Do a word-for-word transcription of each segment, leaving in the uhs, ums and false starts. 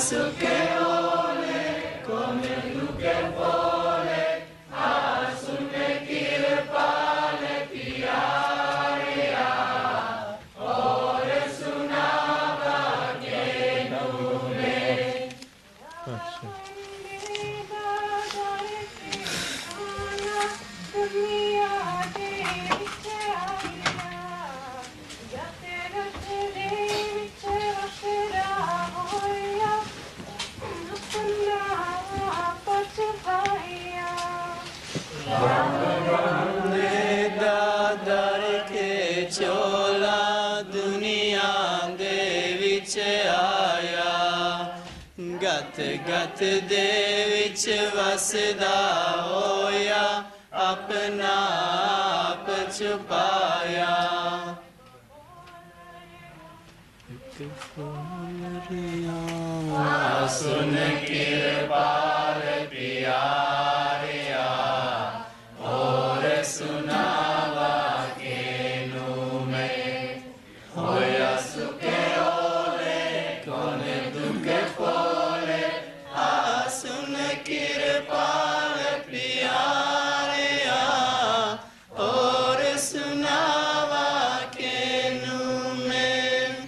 su che ole, come tu che vuole, a sunne kirpale piaria, ore sunava che nume. Chola dunia de vich aaya, gat gat de vich vasda hoya, apna ap chupaya. Sun kirpal piariya, ore sunava che nume, hoya su che ole, con tu che fole, a sun kirpal piariya, ore sunava che nume.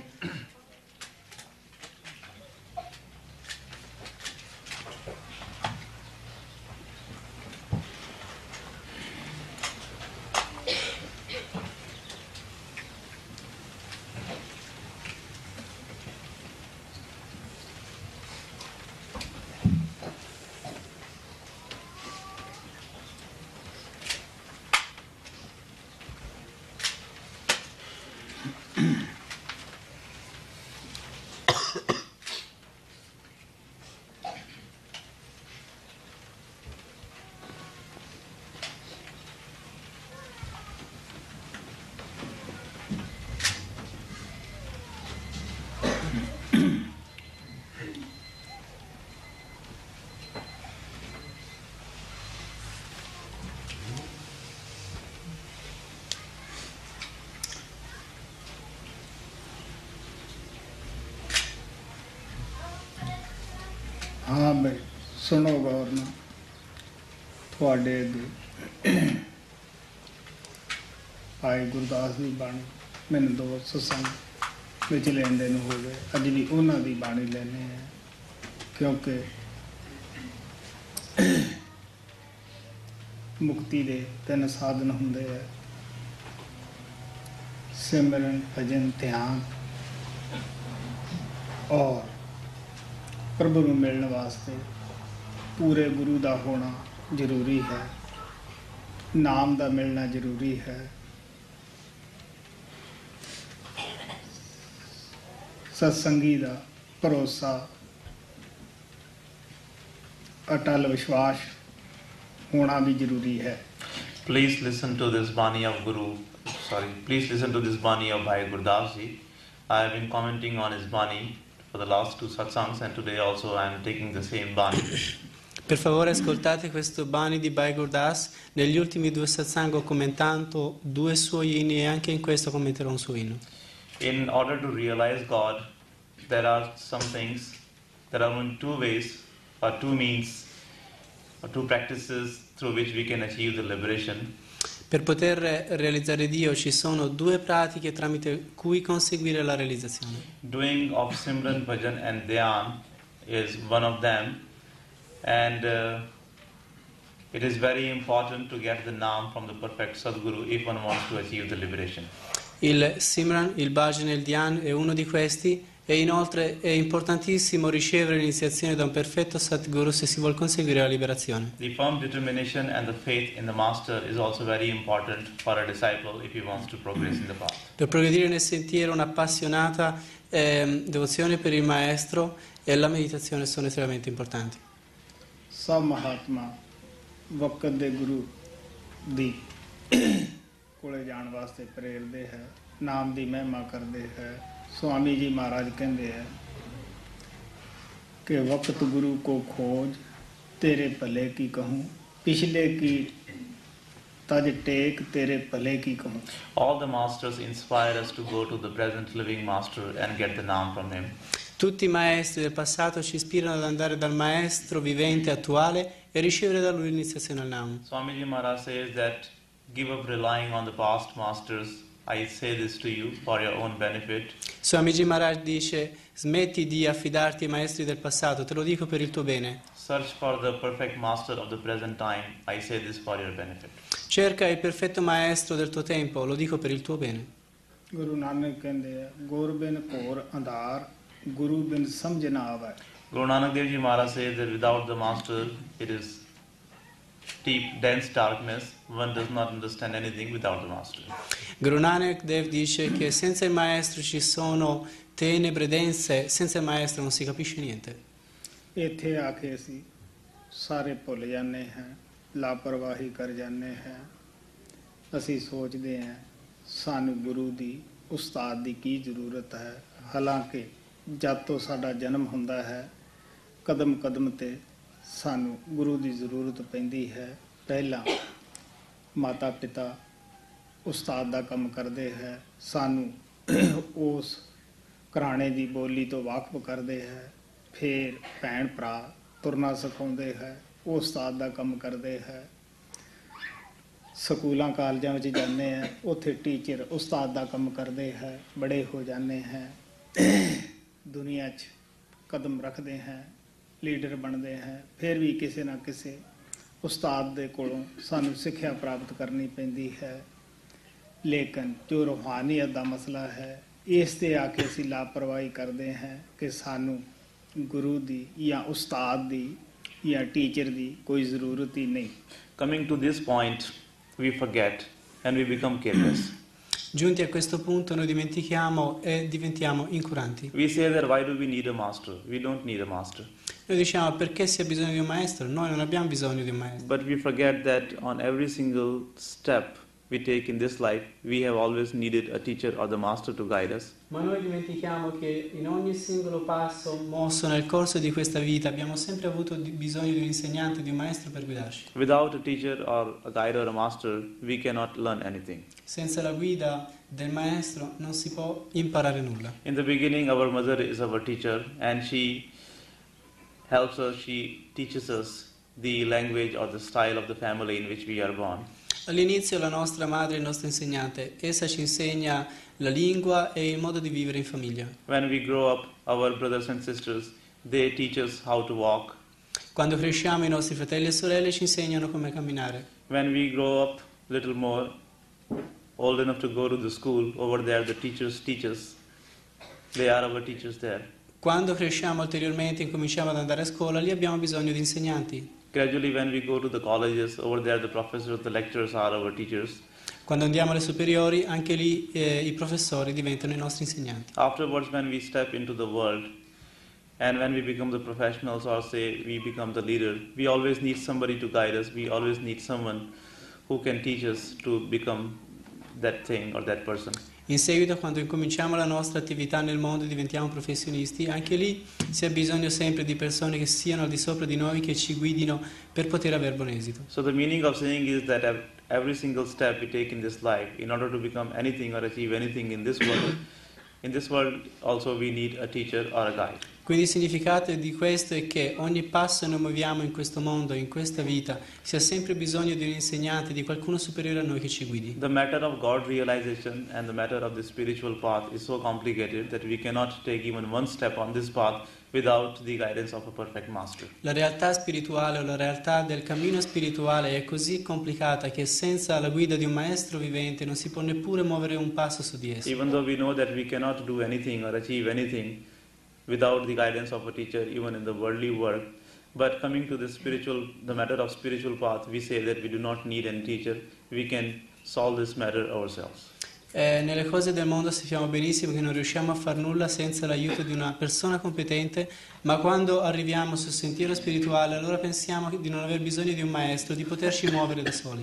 हाँ भाई सुनो गौर ना थोड़े दे भाई गुरदास की बाणी मैंने दो सत्संग विच लेन देन हो गए अज भी उन्होंने की बाणी लेने हैं क्योंकि मुक्ति के तीन साधन होंगे है सिमरन भजन ध्यान और प्रभु को मिलने वास्ते पूरे गुरु का होना जरूरी है, नाम का मिलना जरूरी है। सत्संगी का भरोसा अटल विश्वास होना भी जरूरी है। Please listen to this Bani of Guru. Sorry, please listen to this Bani of Bhai Gurdas ji. I have been commenting on his Bani for the last two satsangs and today also I am taking the same Bani. Per favore ascoltate questo Bani di Bhai Gurdas. Negli ultimi due satsang ho commentato due suoi inni e anche in questo commenterò un suo inno. In order to realize God, there are some things, there are only two ways or two means or two practices through which we can achieve the liberation. Per poter realizzare Dio ci sono due pratiche tramite cui conseguire la realizzazione. Doing of Simran, Bhajan and Dhyan is one of them, and uh, it is very important to get the Naam from the perfect Sadguru if one wants to achieve the liberation. Il Simran, il Bhajan e il Dhyan è uno di questi e inoltre è importantissimo ricevere l'iniziazione da un perfetto Sadguru se si vuole conseguire la liberazione. The firm determination and the faith in the Master is also very important for a disciple if he wants to progress in the path. Per progredire nel sentiero un'appassionata eh, devozione per il Maestro e la meditazione sono estremamente importanti. सब महात्मा वक्त दे गुरु दी कोले जान वास्ते प्रेरदे है, नाम दी महिमा करदे है। स्वामी जी महाराज कहते हैं कि वक्त गुरु को खोज तेरे भले की कहूँ, पिछले की तज टेक तेरे भले की कहूँ. All the masters inspire us to go to the present living master and get the Naam from him. Tutti i maestri del passato ci ispirano ad andare dal maestro vivente attuale e ricevere da lui l'iniziazione al Nam. Swamiji Maharaj says that give up relying on the past masters. I say this to you for your own benefit. Swamiji Maharaj dice: smetti di affidarti ai maestri del passato, te lo dico per il tuo bene. Search for the perfect master of the present time. I say this for your benefit. Cerca il perfetto maestro del tuo tempo, lo dico per il tuo bene. Guru ਨਾਨਕ ਕਹਿੰਦੇ ਆ ਗੁਰ ਬਿਨ ਘੋਰ ਅੰਧਾਰ ਗੁਰੂ ਬਿਨ ਸਮਝ ਨਾ ਆਵੇ. Guru Nanak Dev Ji Maharaj says that without the master, it is deep, dense darkness. One does not understand anything without the master. Guru Nanak Dev dice che senza il maestro ci sono tenebre dense, senza il maestro non si capisce niente. ਇੱਥੇ ਆ ਕੇ ਅਸੀਂ ਸਾਰੇ ਭੁੱਲ ਜਾਂਦੇ ਹਾਂ, ਲਾਪਰਵਾਹੀ ਕਰ ਜਾਂਦੇ ਹਾਂ। ਅਸੀਂ ਸੋਚਦੇ ਹਾਂ ਸਾਨੂੰ ਗੁਰੂ ਦੀ ਉਸਤਾਦ ਦੀ ਕੀ ਜ਼ਰੂਰਤ ਹੈ। ਹਾਲਾਂਕਿ ਜਦ ਤੋਂ ਸਾਡਾ ਜਨਮ ਹੁੰਦਾ ਹੈ ਕਦਮ ਕਦਮ ਤੇ ਸਾਨੂੰ ਗੁਰੂ ਦੀ ਜ਼ਰੂਰਤ ਪੈਂਦੀ ਹੈ। ਪਹਿਲਾਂ ਮਾਤਾ ਪਿਤਾ ਉਸਤਾਦ ਦਾ ਕੰਮ ਕਰਦੇ ਹੈ, ਸਾਨੂੰ ਉਸ ਘਰਾਣੇ ਦੀ ਬੋਲੀ ਤੋਂ ਵਾਕਫ ਕਰਦੇ ਹੈ। ਫਿਰ ਭੈਣ ਭਰਾ ਤੁਰਨਾ ਸਿਖਾਉਂਦੇ ਹੈ, ਉਹ ਉਸਤਾਦ ਦਾ ਕੰਮ ਕਰਦੇ ਹੈ। ਸਕੂਲਾਂ ਕਾਲਜਾਂ ਵਿੱਚ ਜਾਂਦੇ ਆ, ਉੱਥੇ ਟੀਚਰ ਉਸਤਾਦ ਦਾ ਕੰਮ ਕਰਦੇ ਹੈ। ਬੜੇ ਹੋ ਜਾਂਦੇ ਹੈ, ਦੁਨੀਆ 'ਚ ਕਦਮ ਰੱਖਦੇ ਹੈ, ਲੀਡਰ ਬਣਦੇ ਹੈ। ਫਿਰ ਵੀ ਕਿਸੇ ਨਾ ਕਿਸੇ ਉਸਤਾਦ ਦੇ ਕੋਲੋਂ ਸਾਨੂੰ ਸਿੱਖਿਆ ਪ੍ਰਾਪਤ ਕਰਨੀ ਪੈਂਦੀ ਹੈ। ਲੇਕਿਨ ਜੋ ਰੂਹਾਨੀਅਤ ਦਾ ਮਸਲਾ ਹੈ, ਇਸ 'ਤੇ ਆ ਕੇ ਅਸੀਂ ਲਾਪਰਵਾਹੀ ਕਰਦੇ ਹਾਂ ਕਿ ਸਾਨੂੰ ਗੁਰੂ ਦੀ ਜਾਂ ਉਸਤਾਦ ਦੀ ਜਾਂ ਟੀਚਰ ਦੀ ਕੋਈ ਜ਼ਰੂਰਤ ਹੀ ਨਹੀਂ। Coming to this point, we forget and we become careless. Giunti a questo punto noi dimentichiamo e diventiamo incuranti. We say that why do we need a master? We don't need a master. Noi diciamo perché si ha bisogno di un maestro? Noi non abbiamo bisogno di un maestro. But we forget that on every single step we take in this life, we have always needed a teacher or the master to guide us. Ma noi dimentichiamo che in ogni singolo passo mosso nel corso di questa vita abbiamo sempre avuto di- bisogno di un insegnante, di un maestro per guidarci. Without a teacher or a guide or a master, we cannot learn anything. Senza la guida del maestro non si può imparare nulla. In the beginning, our mother is our teacher and she helps us, she teaches us the language or the style of the family in which we are born. All'inizio la nostra madre è il nostro insegnante, essa ci insegna la lingua e il modo di vivere in famiglia. When we grow up, our brothers and sisters, they teach us how to walk. Quando cresciamo i nostri fratelli e sorelle ci insegnano come camminare. When we grow up little more, old enough to go to the school, over there the teachers teach us. They are our teachers there. Quando cresciamo ulteriormente e incominciamo ad andare a scuola, lì abbiamo bisogno di insegnanti. Gradually when we go to the colleges, over there the professors, the lecturers are our teachers. Quando andiamo alle superiori, anche lì eh, i professori diventano i nostri insegnanti. Afterwards, when we step into the world and when we become the professionals or say we become the leader, we always need somebody to guide us. We always need someone who can teach us to become that thing or that person. In seguito, quando incominciamo la nostra attività nel mondo e diventiamo professionisti, anche lì si ha bisogno sempre di persone che siano al di sopra di noi, che ci guidino per poter avere buon esito. So the meaning of saying is that ev- every single step we take in this life, in order to become anything or achieve anything in this world, in this world also we need a teacher or a guide. Quindi il significato di questo è che ogni passo che noi muoviamo in questo mondo, in questa vita, si ha sempre bisogno di un insegnante, di qualcuno superiore a noi che ci guidi. The matter of God realization and the matter of the spiritual path is so complicated that we cannot take even one step on this path without the guidance of a perfect master. La realtà spirituale o la realtà del cammino spirituale è così complicata che senza la guida di un maestro vivente non si può neppure muovere un passo su di essa. Even though we know that we cannot do anything or achieve anything without the guidance of a teacher, even in the worldly world, but coming to the spiritual, the matter of spiritual path, we say that we do not need any teacher. We can solve this matter ourselves. Eh, nelle cose del mondo sappiamo benissimo che non riusciamo a far nulla senza l'aiuto di una persona competente, ma quando arriviamo sul sentiero spirituale allora pensiamo di non aver bisogno di un maestro, di poterci muovere da soli.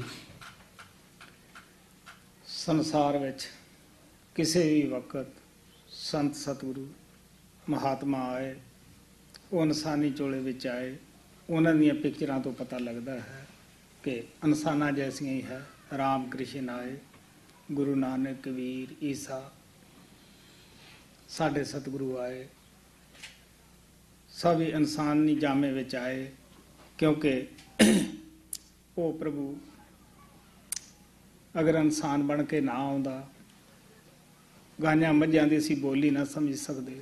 ਸੰਸਾਰ ਵਿੱਚ ਕਿਸੇ ਵੀ ਵਕਤ ਸੰਤ ਸਤਿਗੁਰੂ ਮਹਾਤਮਾ ਆਏ, ਉਹ ਇਨਸਾਨੀ ਚੋਲੇ ਵਿੱਚ ਆਏ। ਉਹਨਾਂ ਦੀਆਂ ਪਿਕਚਰਾਂ ਤੋਂ ਪਤਾ ਲੱਗਦਾ ਹੈ ਕਿ ਇਨਸਾਨਾਂ ਜੈਸੀਆਂ ਹੀ ਹੈ। ਰਾਮ ਕ੍ਰਿਸ਼ਨ ਆਏ, ਗੁਰੂ ਨਾਨਕ, ਕਬੀਰ, ਈਸਾ। ਸਾਡੇ ਸਤਿਗੁਰੂ ਆਏ, ਸਭ ਹੀ ਇਨਸਾਨੀ ਜਾਮੇ ਵਿੱਚ ਆਏ, ਕਿਉਂਕਿ ਉਹ ਪ੍ਰਭੂ ਅਗਰ ਇਨਸਾਨ ਬਣ ਕੇ ਨਾ ਆਉਂਦਾ, ਗਾਈਆਂ ਮੱਝਾਂ ਦੀ ਅਸੀਂ ਬੋਲੀ ਨਾ ਸਮਝ ਸਕਦੇ,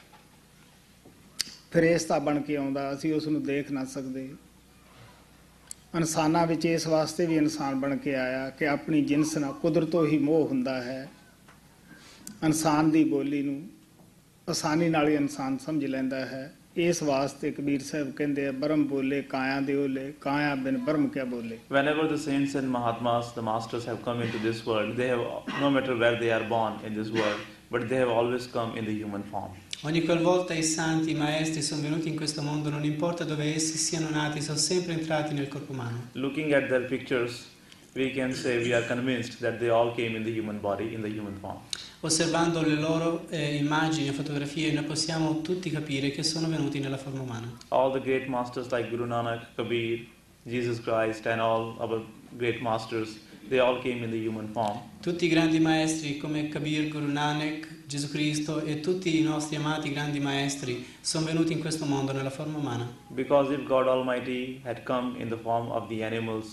ਫਰਿਸ਼ਤਾ ਬਣ ਕੇ ਆਉਂਦਾ ਅਸੀਂ ਉਸ ਨੂੰ ਦੇਖ ਨਾ ਸਕਦੇ। ਇਨਸਾਨਾਂ ਵਿੱਚ ਇਸ ਵਾਸਤੇ ਵੀ ਇਨਸਾਨ ਬਣ ਕੇ ਆਇਆ ਕਿ ਆਪਣੀ ਜਿਨਸ ਨਾਲ ਕੁਦਰਤੋਂ ਹੀ ਮੋਹ ਹੁੰਦਾ ਹੈ। ਇਨਸਾਨ ਦੀ ਬੋਲੀ ਨੂੰ ਆਸਾਨੀ ਨਾਲ ਹੀ ਇਨਸਾਨ ਸਮਝ ਲੈਂਦਾ ਹੈ। ਇਸ ਵਾਸਤੇ ਕਬੀਰ ਸਾਹਿਬ ਕਹਿੰਦੇ ਆ, ਬ੍ਰਹਮ ਬੋਲੇ ਕਾਇਆ ਦੇ ਓਲੇ, ਕਾਇਆ ਬਿਨ ਬ੍ਰਹਮ ਕਿਆ ਬੋਲੇ। Whenever the saints and Mahatmas, the masters, have come into this world, they have, no matter where they are born in this world, but they have always come in the human form. Ogni qualvolta i santi, i maestri sono venuti in questo mondo, non importa dove essi siano nati, sono sempre entrati nel corpo umano. Looking at their pictures, we can say we are convinced that they all came in the human body, in the human form. Osservando le loro eh, immagini e fotografie, noi possiamo tutti capire che sono venuti nella forma umana. All the great masters like Guru Nanak, Kabir, Jesus Christ, and all our great masters, they all came in the human form. Tutti i grandi maestri come Kabir, Guru Nanak, Gesù Cristo e tutti i nostri amati grandi maestri sono venuti in questo mondo nella forma umana. Because if God Almighty had come in the form of the animals,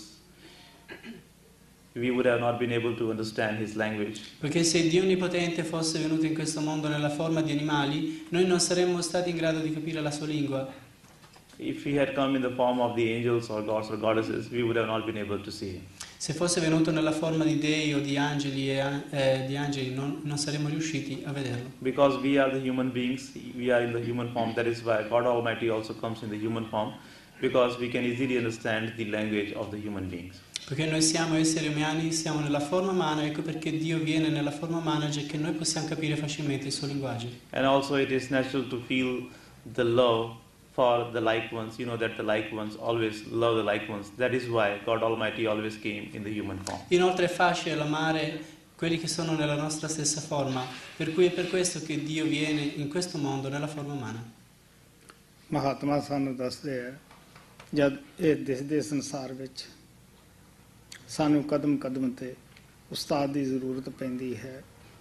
we would have not been able to understand His language. Perché se Dio Onnipotente fosse venuto in questo mondo nella forma di animali, noi non saremmo stati in grado di capire la sua lingua. If He had come in the form of the angels or gods or goddesses, we would have not been able to see Him. Se fosse venuto nella forma di dei o di angeli, e, eh, di angeli non, non saremmo riusciti a vederlo. Because we are the human beings, we are in the human form. That is why God Almighty also comes in the human form, because we can easily understand the language of the human beings. Perché noi siamo esseri umani, siamo nella forma umana, ecco perché Dio viene nella forma umana, già che noi possiamo capire facilmente il suo linguaggio. And also it is natural to feel the love for the like ones. You know that the like ones always love the like ones. That is why God Almighty always came in the human form. Inoltre è facile amare quelli che sono nella nostra stessa forma, per cui è per questo che Dio viene in questo mondo nella forma umana. Mahatma ਸਾਨੂੰ ਦੱਸਦੇ ਆ, ਜਦ ਇਹ ਦਿਸਦੇ ਸੰਸਾਰ ਵਿੱਚ ਸਾਨੂੰ ਕਦਮ ਕਦਮ ਤੇ ਉਸਤਾਦ ਦੀ ਜ਼ਰੂਰਤ ਪੈਂਦੀ ਹੈ।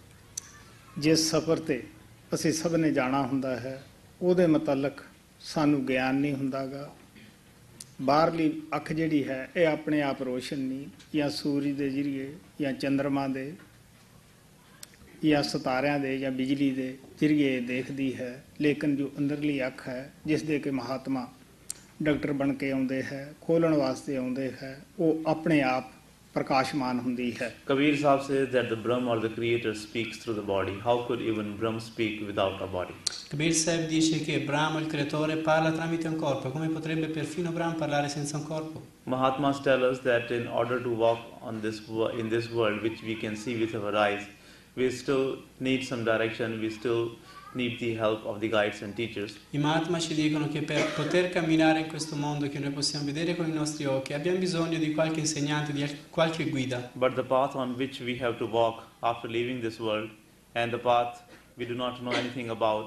ਜਿਸ ਸਫ਼ਰ ਤੇ ਅਸੀਂ ਸਭ ਨੇ ਜਾਣਾ ਹੁੰਦਾ ਹੈ, ਉਹਦੇ ਮੁਤਲਕ ਸਾਨੂੰ ਗਿਆਨ ਨਹੀਂ ਹੁੰਦਾਗਾ। ਬਾਹਰਲੀ ਅੱਖ ਜਿਹੜੀ ਹੈ ਇਹ ਆਪਣੇ ਆਪ ਰੋਸ਼ਨ ਨਹੀਂ, ਜਾਂ ਸੂਰਜ ਦੇ ਜ਼ਰੀਏ ਜਾਂ ਚੰਦਰਮਾ ਦੇ ਜਾਂ ਸਿਤਾਰਿਆਂ ਦੇ ਜਾਂ ਬਿਜਲੀ ਦੇ ਜ਼ਰੀਏ ਦੇਖਦੀ ਹੈ, ਲੇਕਿਨ ਜੋ ਅੰਦਰਲੀ ਅੱਖ ਹੈ, ਜਿਸ ਦੇ ਕਿ ਮਹਾਤਮਾ ਡਾਕਟਰ ਬਣ ਕੇ ਆਉਂਦੇ ਹੈ, ਖੋਲ੍ਹਣ ਵਾਸਤੇ ਆਉਂਦੇ ਹੈ, ਉਹ ਆਪਣੇ ਆਪ ਪ੍ਰਕਾਸ਼ਮਾਨ ਹੁੰਦੀ ਹੈ। Kabir Sahib says that the Brahm or the Creator speaks through the body. How could even Brahm speak without a body? Kabir Sahib dice che Brahma, il creatore, parla tramite un corpo. Come potrebbe perfino Brahma parlare senza un corpo? Mahatmas tell us that in order to walk on this wo- in this world, which we can see with our eyes, we still need some direction. We still need the help of the guides and teachers. I Mahatma ci dicono che per poter camminare in questo mondo che noi possiamo vedere con i nostri occhi abbiamo bisogno di qualche insegnante, di qualche guida. But the path on which we have to walk after leaving this world, and the path we do not know anything about,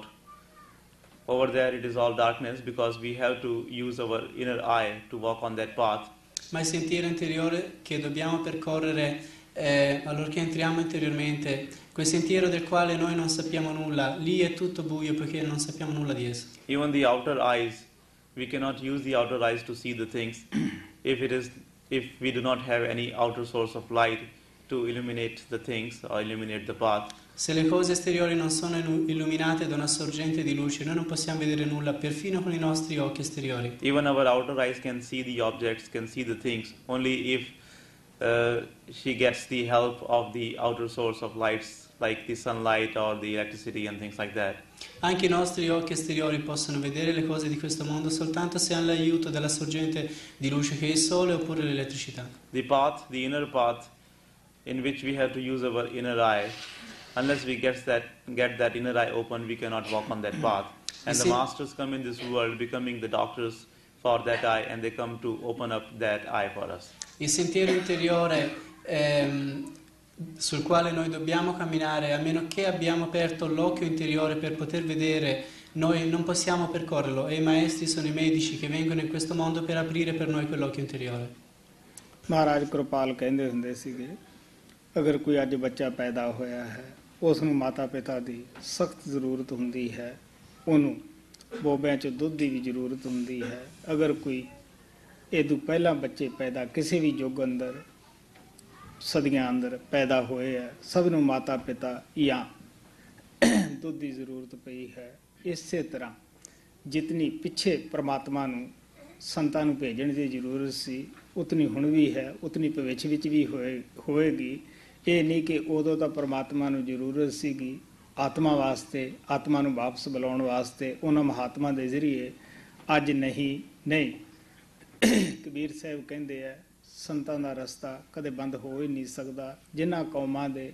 over there it is all darkness, because we have to use our inner eye to walk on that path. Ma il sentiero interiore che dobbiamo percorrere eh, allorché entriamo interiormente, quel sentiero del quale noi non sappiamo nulla, lì è tutto buio perché non sappiamo nulla di esso. Even the outer eyes, we cannot use the outer eyes to see the things if it is if we do not have any outer source of light to illuminate the things or illuminate the path. Se le cose esteriori non sono illuminate da una sorgente di luce, noi non possiamo vedere nulla perfino con i nostri occhi esteriori. Even our outer eyes can see the objects, can see the things, only if uh, she gets the help of the outer source of lights, like the sunlight or the electricity and things like that. Anche i nostri occhi esteriori possono vedere le cose di questo mondo soltanto se hanno l'aiuto della sorgente di luce che è il sole oppure l'elettricità. The path, the inner path, in which we have to use our inner eye, unless we get that get that inner eye open, we cannot walk on that path. And the masters come in this world becoming the doctors for that eye, and they come to open up that eye for us. Il sentiero interiore ehm, sul quale noi dobbiamo camminare, a meno che abbiamo aperto l'occhio interiore per poter vedere, noi non possiamo percorrerlo, e i maestri sono i medici che vengono in questo mondo per aprire per noi quell'occhio interiore. ਮਹਾਰਾਜ ਕਿਰਪਾਲ ਕਹਿੰਦੇ ਹੁੰਦੇ ਸੀਗੇ, ਅਗਰ ਕੋਈ ਅੱਜ ਬੱਚਾ ਪੈਦਾ ਹੋਇਆ ਹੈ, ਉਸ ਨੂੰ ਮਾਤਾ ਪਿਤਾ ਦੀ ਸਖਤ ਜ਼ਰੂਰਤ ਹੁੰਦੀ ਹੈ ਉਹਨੂੰ ਬੋਬਿਆਂ 'ਚ ਦੁੱਧ ਦੀ ਵੀ ਜ਼ਰੂਰਤ ਹੁੰਦੀ ਹੈ। ਅਗਰ ਕੋਈ ਇਹ ਤੋਂ ਪਹਿਲਾਂ ਬੱਚੇ ਪੈਦਾ ਕਿਸੇ ਵੀ ਯੁੱਗ ਅੰਦਰ ਸਦੀਆਂ ਅੰਦਰ ਪੈਦਾ ਹੋਏ ਹੈ, ਸਭ ਨੂੰ ਮਾਤਾ ਪਿਤਾ ਜਾਂ ਦੁੱਧ ਦੀ ਜ਼ਰੂਰਤ ਪਈ ਹੈ। ਇਸੇ ਤਰ੍ਹਾਂ ਜਿਤਨੀ ਪਿੱਛੇ ਪਰਮਾਤਮਾ ਨੂੰ ਸੰਤਾਂ ਨੂੰ ਭੇਜਣ ਦੀ ਜ਼ਰੂਰਤ ਸੀ, ਉਤਨੀ ਹੁਣ ਵੀ ਹੈ, ਉਤਨੀ ਭਵਿੱਖ ਵਿੱਚ ਵੀ ਹੋਏ ਹੋਏਗੀ। ਇਹ ਨਹੀਂ ਕਿ ਉਦੋਂ ਤਾਂ ਪਰਮਾਤਮਾ ਨੂੰ ਜ਼ਰੂਰਤ ਸੀਗੀ ਆਤਮਾ ਵਾਸਤੇ, ਆਤਮਾ ਨੂੰ ਵਾਪਸ ਬੁਲਾਉਣ ਵਾਸਤੇ ਉਹਨਾਂ ਮਹਾਤਮਾ ਦੇ ਜ਼ਰੀਏ, ਅੱਜ ਨਹੀਂ ਨਹੀਂ ਕਬੀਰ ਸਾਹਿਬ ਕਹਿੰਦੇ ਆ ਸੰਤਾਂ ਦਾ ਰਸਤਾ ਕਦੇ ਬੰਦ ਹੋ ਹੀ ਨਹੀਂ ਸਕਦਾ। ਜਿਨ੍ਹਾਂ ਕੌਮਾਂ ਦੇ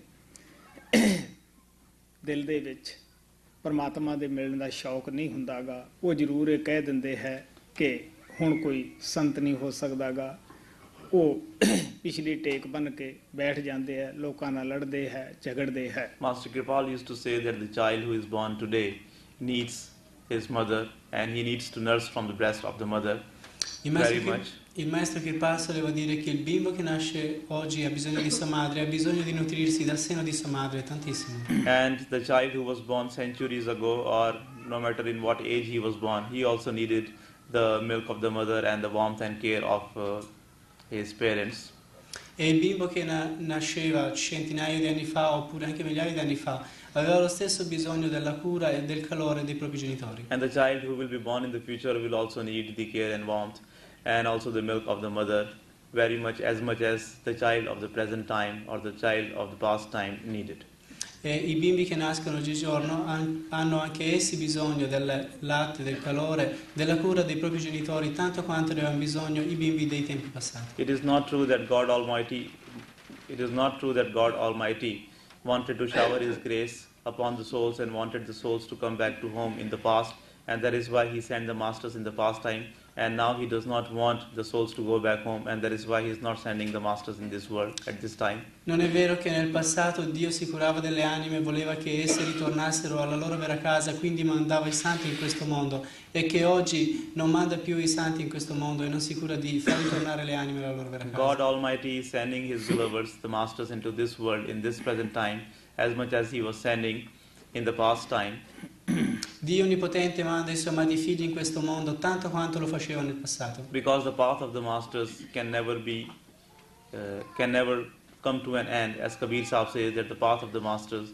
ਦਿਲ ਦੇ ਵਿੱਚ ਪਰਮਾਤਮਾ ਦੇ ਮਿਲਣ ਦਾ ਸ਼ੌਕ ਨਹੀਂ ਹੁੰਦਾਗਾ, ਉਹ ਜ਼ਰੂਰ ਇਹ ਕਹਿ ਦਿੰਦੇ ਹੈ ਕਿ ਹੁਣ ਕੋਈ ਸੰਤ ਨਹੀਂ ਹੋ ਸਕਦਾਗਾ। ਉਹ ਪਿਛਲੀ ਟੇਕ ਬਣ ਕੇ ਬੈਠ ਜਾਂਦੇ ਹੈ, ਲੋਕਾਂ ਨਾਲ ਲੜਦੇ ਹੈ, ਝਗੜਦੇ ਹੈ। Master Kripal used to say that the child who is born today needs his mother and he needs to nurse from the breast of the mother Il very maestro, much. il maestro Kripal soleva dire che il bimbo che nasce oggi ha bisogno di sua madre, ha bisogno di nutrirsi dal seno di sua madre tantissimo. And the child who was born centuries ago, or no matter in what age he was born, he also needed the milk of the mother and the warmth and care of uh, his parents. E il bimbo che na- nasceva centinaia di anni fa oppure anche migliaia di anni fa aveva lo stesso bisogno della cura e del calore dei propri genitori. And the child who will be born in the future will also need the care and warmth and also the milk of the mother very much, as much as the child of the present time or the child of the past time needed. E i bimbi che nascono oggigiorno han- hanno anche essi bisogno del latte, del calore, della cura dei propri genitori tanto quanto ne avevano bisogno i bimbi dei tempi passati. It is not true that God Almighty it is not true that God Almighty wanted to shower his grace upon the souls and wanted the souls to come back to home in the past, and that is why he sent the masters in the past time, and now he does not want the souls to go back home, and that is why he is not sending the masters in this world at this time. Non è vero che nel passato Dio si curava delle anime e voleva che esse ritornassero alla loro vera casa, quindi mandava i santi in questo mondo, e che oggi non manda più i santi in questo mondo e non si cura di far ritornare le anime alla loro vera casa. God Almighty is sending his beloveds, the masters, into this world in this present time, as much as he was sending in the past time. Dio Onnipotente manda i suoi amati figli in questo mondo tanto quanto lo faceva nel passato. Because the path of the masters can never be, uh, can never come to an end. As Kabir Sahib says that the path of the masters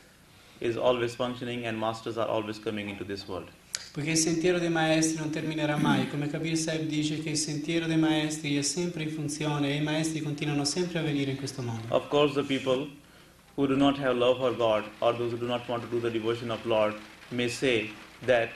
is always functioning and masters are always coming into this world. Poiché il sentiero dei maestri non terminerà mai, come Kabir Sahib dice che il sentiero dei maestri è sempre in funzione e i maestri continuano sempre a venire in questo mondo. Of course, the people who do not have love for God or those who do not want to do the devotion of Lord may say that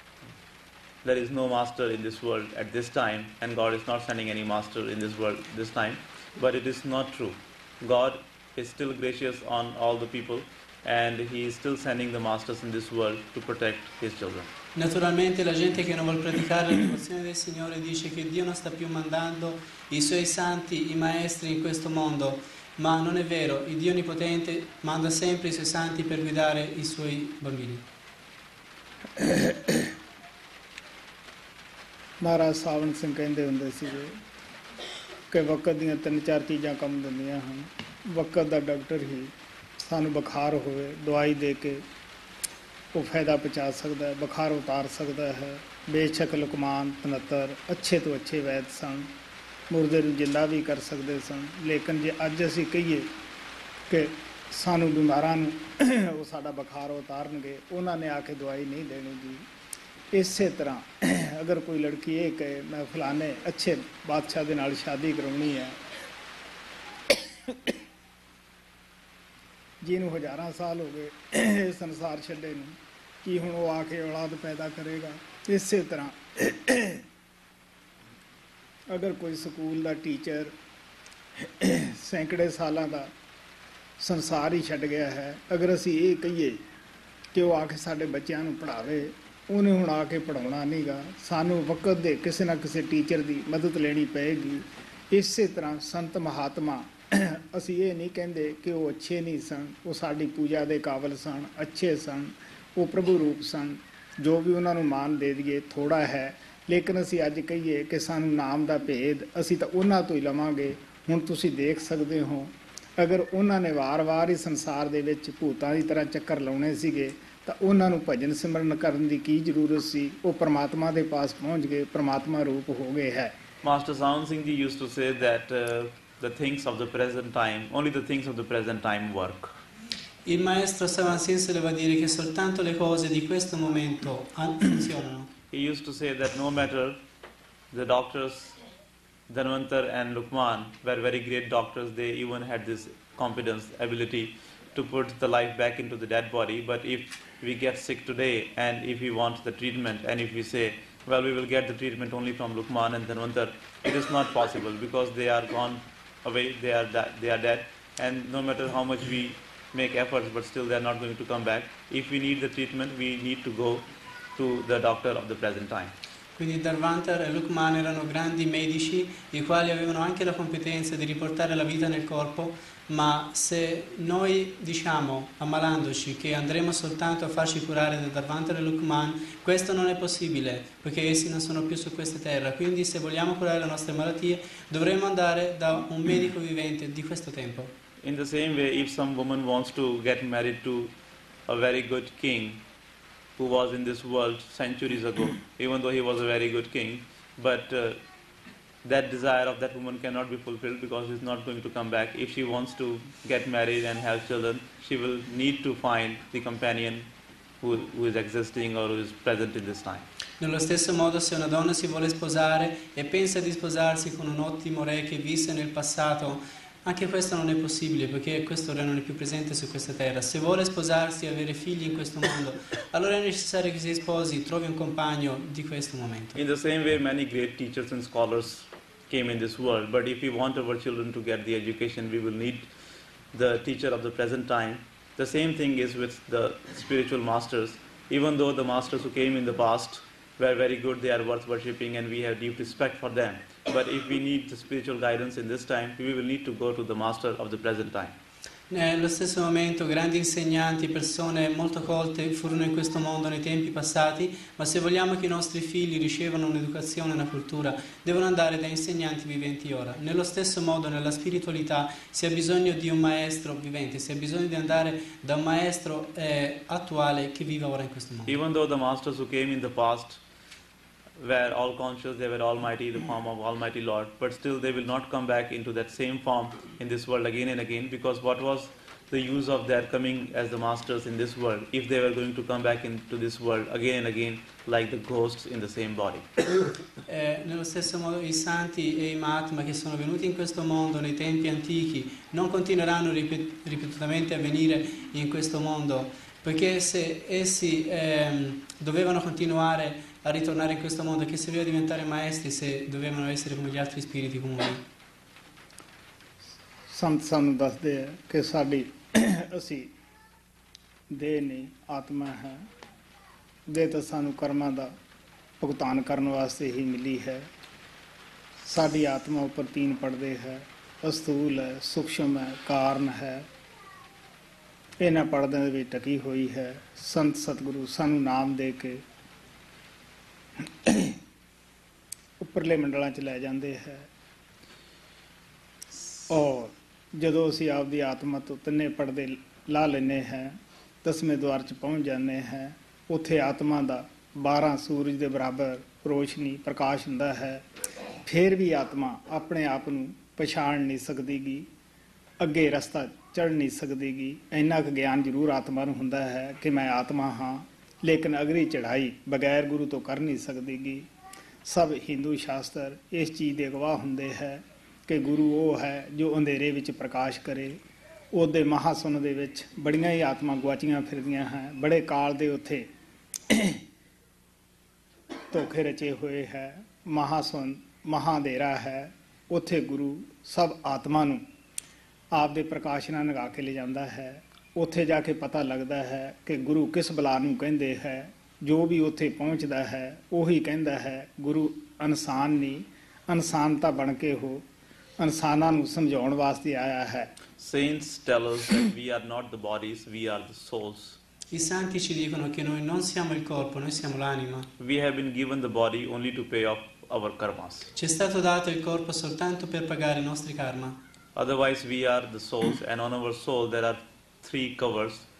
there is no master in this world at this time and God is not sending any master in this world this time, but it is not true. God is still gracious on all the people and he is still sending the masters in this world to protect his children. Naturalmente la gente che non vuole praticare la devozione del Signore dice che Dio non sta più mandando i suoi santi, i maestri in questo mondo, ma non è vero, il Dio Onnipotente manda sempre i suoi santi per guidare i suoi bambini. ਮਹਾਰਾਜ ਸਾਵਣ ਸਿੰਘ ਕਹਿੰਦੇ ਹੁੰਦੇ ਸੀਗੇ ਕਿ ਵਕਤ ਦੀਆਂ ਤਿੰਨ ਚਾਰ ਚੀਜ਼ਾਂ ਕੰਮ ਦਿੰਦੀਆਂ ਹਨ। ਵਕਤ ਦਾ ਡਾਕਟਰ ਹੀ ਸਾਨੂੰ ਬੁਖਾਰ ਹੋਵੇ ਦਵਾਈ ਦੇ ਕੇ ਉਹ ਫਾਇਦਾ ਪਹੁੰਚਾ ਸਕਦਾ ਹੈ, ਬੁਖਾਰ ਉਤਾਰ ਸਕਦਾ ਹੈ। ਬੇਸ਼ੱਕ ਲੁਕਮਾਨ ਤਨੱਤਰ ਅੱਛੇ ਤੋਂ ਅੱਛੇ ਵੈਦ ਸਨ, ਮੁਰਦੇ ਨੂੰ ਜਿੰਦਾ ਵੀ ਕਰ ਸਕਦੇ ਸਨ, ਲੇਕਿਨ ਜੇ ਅੱਜ ਅਸੀਂ ਕਹੀਏ ਕਿ ਸਾਨੂੰ ਬਿਮਾਰਾਂ ਨੂੰ ਉਹ ਸਾਡਾ ਬੁਖਾਰ ਉਤਾਰਨਗੇ, ਉਹਨਾਂ ਨੇ ਆ ਕੇ ਦਵਾਈ ਨਹੀਂ ਦੇਣੀ ਜੀ। ਇਸੇ ਤਰ੍ਹਾਂ ਅਗਰ ਕੋਈ ਲੜਕੀ ਇਹ ਕਹੇ ਮੈਂ ਫਲਾਣੇ ਅੱਛੇ ਬਾਦਸ਼ਾਹ ਦੇ ਨਾਲ ਸ਼ਾਦੀ ਕਰਾਉਣੀ ਹੈ, ਜਿਹਨੂੰ ਹਜ਼ਾਰਾਂ ਸਾਲ ਹੋ ਗਏ ਸੰਸਾਰ ਛੱਡੇ ਨੂੰ, ਕੀ ਹੁਣ ਉਹ ਆ ਕੇ ਔਲਾਦ ਪੈਦਾ ਕਰੇਗਾ? ਇਸੇ ਤਰ੍ਹਾਂ ਅਗਰ ਕੋਈ ਸਕੂਲ ਦਾ ਟੀਚਰ ਸੈਂਕੜੇ ਸਾਲਾਂ ਦਾ ਸੰਸਾਰ ਹੀ ਛੱਡ ਗਿਆ ਹੈ, ਅਗਰ ਅਸੀਂ ਇਹ ਕਹੀਏ ਕਿ ਉਹ ਆ ਕੇ ਸਾਡੇ ਬੱਚਿਆਂ ਨੂੰ ਪੜ੍ਹਾਵੇ, ਉਹਨੇ ਹੁਣ ਆ ਕੇ ਪੜ੍ਹਾਉਣਾ ਨਹੀਂ ਗਾ, ਸਾਨੂੰ ਵਕਤ ਦੇ ਕਿਸੇ ਨਾ ਕਿਸੇ ਟੀਚਰ ਦੀ ਮਦਦ ਲੈਣੀ ਪਏਗੀ। ਇਸੇ ਤਰ੍ਹਾਂ ਸੰਤ ਮਹਾਤਮਾ, ਅਸੀਂ ਇਹ ਨਹੀਂ ਕਹਿੰਦੇ ਕਿ ਉਹ ਅੱਛੇ ਨਹੀਂ ਸਨ, ਉਹ ਸਾਡੀ ਪੂਜਾ ਦੇ ਕਾਬਲ ਸਨ, ਅੱਛੇ ਸਨ, ਉਹ ਪ੍ਰਭੂ ਰੂਪ ਸਨ, ਜੋ ਵੀ ਉਹਨਾਂ ਨੂੰ ਮਾਨ ਦੇ ਦਈਏ ਥੋੜ੍ਹਾ ਹੈ। ਲੇਕਿਨ ਅਸੀਂ ਅੱਜ ਕਹੀਏ ਕਿ ਸਾਨੂੰ ਨਾਮ ਦਾ ਭੇਦ ਅਸੀਂ ਤਾਂ ਉਹਨਾਂ ਤੋਂ ਹੀ ਲਵਾਂਗੇ। ਹੁਣ ਤੁਸੀਂ ਦੇਖ ਸਕਦੇ ਹੋ, ਅਗਰ ਉਹਨਾਂ ਨੇ ਵਾਰ-ਵਾਰ ਹੀ ਸੰਸਾਰ ਦੇ ਵਿੱਚ ਭੂਤਾਂ ਦੀ ਤਰ੍ਹਾਂ ਚੱਕਰ ਲਾਉਣੇ ਸੀਗੇ ਤਾਂ ਉਹਨਾਂ ਨੂੰ ਭਜਨ ਸਿਮਰਨ ਕਰਨ ਦੀ ਕੀ ਜ਼ਰੂਰਤ ਸੀ? ਉਹ ਪ੍ਰਮਾਤਮਾ ਦੇ ਪਾਸ ਪਹੁੰਚ ਗਏ, ਪ੍ਰਮਾਤਮਾ ਰੂਪ ਹੋ ਗਏ ਹੈ। Master Sawan Singh Ji used to say that uh, the things of the present time, only the things of the present time work. Il maestro Sawan Singh soleva dire che soltanto le cose di questo momento funzionano. He used to say that no matter the doctors, Dhanvantar and Lukman were very great doctors, they even had this competence, ability to put the life back into the dead body. But if we get sick today and if we want the treatment and if we say, well, we will get the treatment only from Lukman and Dhanvantar, it is not possible because they are gone away, they are, da- they are dead, and no matter how much we make efforts, but still they are not going to come back. If we need the treatment, we need to go to the doctor of the present time. Quindi Dhanvantar e Lukman erano grandi medici, i quali avevano anche la competenza di riportare la vita nel corpo, ma se noi diciamo, ammalandoci, che andremo soltanto a farci curare da Dhanvantar e Lukman, questo non è possibile, perché essi non sono più su questa terra. Quindi se vogliamo curare le nostre malattie, dovremo andare da un medico vivente di questo tempo. In the same way, if some woman wants to get married to a very good king who was in this world centuries ago, even though he was a very good king, but uh, that desire of that woman cannot be fulfilled because he's not going to come back. If she wants to get married and have children, she will need to find the companion who, who is existing or who is present in this time. Nello stesso modo, se una donna si vuole sposare e pensa di sposarsi con un ottimo re che visse nel passato, anche questo non è possibile perché questo re non è più presente su questa terra. Se vuole sposarsi e avere figli in questo mondo, allora è necessario che si sposi, trovi un compagno di questo momento. In the same way, many great teachers and scholars came in this world, but if we want our children to get the education, we will need the teacher of the present time. The same thing is with the spiritual masters. Even though the masters who came in the past were very good, they are worth worshipping and we have deep respect for them. But if we need the spiritual guidance in this time, we will need to go to the master of the present time. Nello stesso momento grandi insegnanti, persone molto colte furono in questo mondo nei tempi passati, ma se vogliamo che i nostri figli ricevano un'educazione e una cultura, devono andare da insegnanti viventi ora. Nello stesso modo nella spiritualità si ha bisogno di un maestro vivente, si ha bisogno di andare da un maestro eh, attuale che vive ora in questo mondo. Even though the masters who came in the past were all conscious, they were almighty, the form of Almighty Lord, but still they will not come back into that same form in this world again and again, because what was the use of their coming as the masters in this world if they were going to come back into this world again and again like the ghosts in the same body? Eh, nello stesso modo i santi e i Mahatma che sono venuti in questo mondo nei tempi antichi non continueranno ripet- ripetutamente a venire in questo mondo, perché se essi ehm, dovevano continuare a ritornare in questo mondo, che serviva diventare maestri se dovevano essere come gli altri spiriti comuni. ਸੰਤ ਸਾਨੂੰ ਦੱਸਦੇ ਆ ਕਿ ਸਾਡੀ ਅਸੀਂ ਦੇਹ ਨਹੀਂ, ਆਤਮਾ ਹੈ। ਦੇਹ ਤਾਂ ਸਾਨੂੰ ਕਰਮਾਂ ਦਾ ਭੁਗਤਾਨ ਕਰਨ ਵਾਸਤੇ ਹੀ ਮਿਲੀ ਹੈ। ਸਾਡੀ ਆਤਮਾ ਉੱਪਰ ਤੀਨ ਪੜਦੇ ਹੈ, ਅਸਤੂਲ ਹੈ, ਸੂਖਸ਼ਮ ਹੈ, ਕਾਰਨ ਹੈ। ਇਹਨਾਂ ਪੜਦਿਆਂ ਦੇ ਵਿੱਚ ਟਕੀ ਹੋਈ ਹੈ। ਸੰਤ ਸਤਿਗੁਰੂ ਸਾਨੂੰ ਨਾਮ ਦੇ ਕੇ ਉੱਪਰਲੇ ਮੰਡਲਾਂ 'ਚ ਲੈ ਜਾਂਦੇ ਹੈ। ਔਰ ਜਦੋਂ ਅਸੀਂ ਆਪਦੀ ਆਤਮਾ ਤੋਂ ਤਿੰਨੇ ਪੜਦੇ ਲਾ ਲੈਂਦੇ ਹਾਂ, ਦਸਵੇਂ ਦੁਆਰ 'ਚ ਪਹੁੰਚ ਜਾਂਦੇ ਹਾਂ। ਉੱਥੇ ਆਤਮਾ ਦਾ ਬਾਰਾਂ ਸੂਰਜ ਦੇ ਬਰਾਬਰ ਰੋਸ਼ਨੀ ਪ੍ਰਕਾਸ਼ ਹੁੰਦਾ ਹੈ। ਫਿਰ ਵੀ ਆਤਮਾ ਆਪਣੇ ਆਪ ਨੂੰ ਪਛਾਣ ਨਹੀਂ ਸਕਦੀਗੀ, ਅੱਗੇ ਰਸਤਾ ਚੜ੍ਹ ਨਹੀਂ ਸਕਦੀਗੀ। ਇੰਨਾ ਕੁ ਗਿਆਨ ਜ਼ਰੂਰ ਆਤਮਾ ਨੂੰ ਹੁੰਦਾ ਹੈ ਕਿ ਮੈਂ ਆਤਮਾ ਹਾਂ, ਲੇਕਿਨ ਅਗਲੀ ਚੜ੍ਹਾਈ ਬਗੈਰ ਗੁਰੂ ਤੋਂ ਕਰ ਨਹੀਂ ਸਕਦੀਗੀ। ਸਭ ਹਿੰਦੂ ਸ਼ਾਸਤਰ ਇਸ ਚੀਜ਼ ਦੇ ਗਵਾਹ ਹੁੰਦੇ ਹੈ ਕਿ ਗੁਰੂ ਉਹ ਹੈ ਜੋ ਅੰਧੇਰੇ ਵਿੱਚ ਪ੍ਰਕਾਸ਼ ਕਰੇ। ਉਹਦੇ ਮਹਾਸੁਨ ਦੇ ਵਿੱਚ ਬੜੀਆਂ ਹੀ ਆਤਮਾ ਗੁਆਚੀਆਂ ਫਿਰਦੀਆਂ ਹੈ। ਬੜੇ ਕਾਲ ਦੇ ਉੱਥੇ ਧੋਖੇ ਰਚੇ ਹੋਏ ਹੈ। ਮਹਾਸੁਨ ਮਹਾਂਧੇਰਾ ਹੈ। ਉੱਥੇ ਗੁਰੂ ਸਭ ਆਤਮਾ ਨੂੰ ਆਪਦੇ ਪ੍ਰਕਾਸ਼ ਨਾਲ ਨਗਾ ਕੇ ਲਿਜਾਂਦਾ ਹੈ। ਉੱਥੇ ਜਾ ਕੇ ਪਤਾ ਲੱਗਦਾ ਹੈ ਕਿ ਗੁਰੂ ਕਿਸ ਬਲਾ ਨੂੰ ਕਹਿੰਦੇ ਹੈ। ਜੋ ਵੀ ਉੱਥੇ ਪਹੁੰਚਦਾ ਹੈ ਉਹੀ ਕਹਿੰਦਾ ਹੈ ਗੁਰੂ ਇਨਸਾਨ ਨਹੀਂ, ਇਨਸਾਨਤਾ ਬਣ ਕੇ ਉਹ ਇਨਸਾਨਾਂ ਨੂੰ ਸਮਝਾਉਣ ਵਾਸਤੇ ਆਇਆ ਹੈ। Saints tell us that we are not the bodies, we are the souls. I santi ci dicono che noi non siamo il corpo, noi siamo l'anima. We have been given the body only to pay off our karmas. Ci è stato dato il corpo soltanto per pagare i nostri karma. Otherwise we are the souls, and on our soul there are three covers.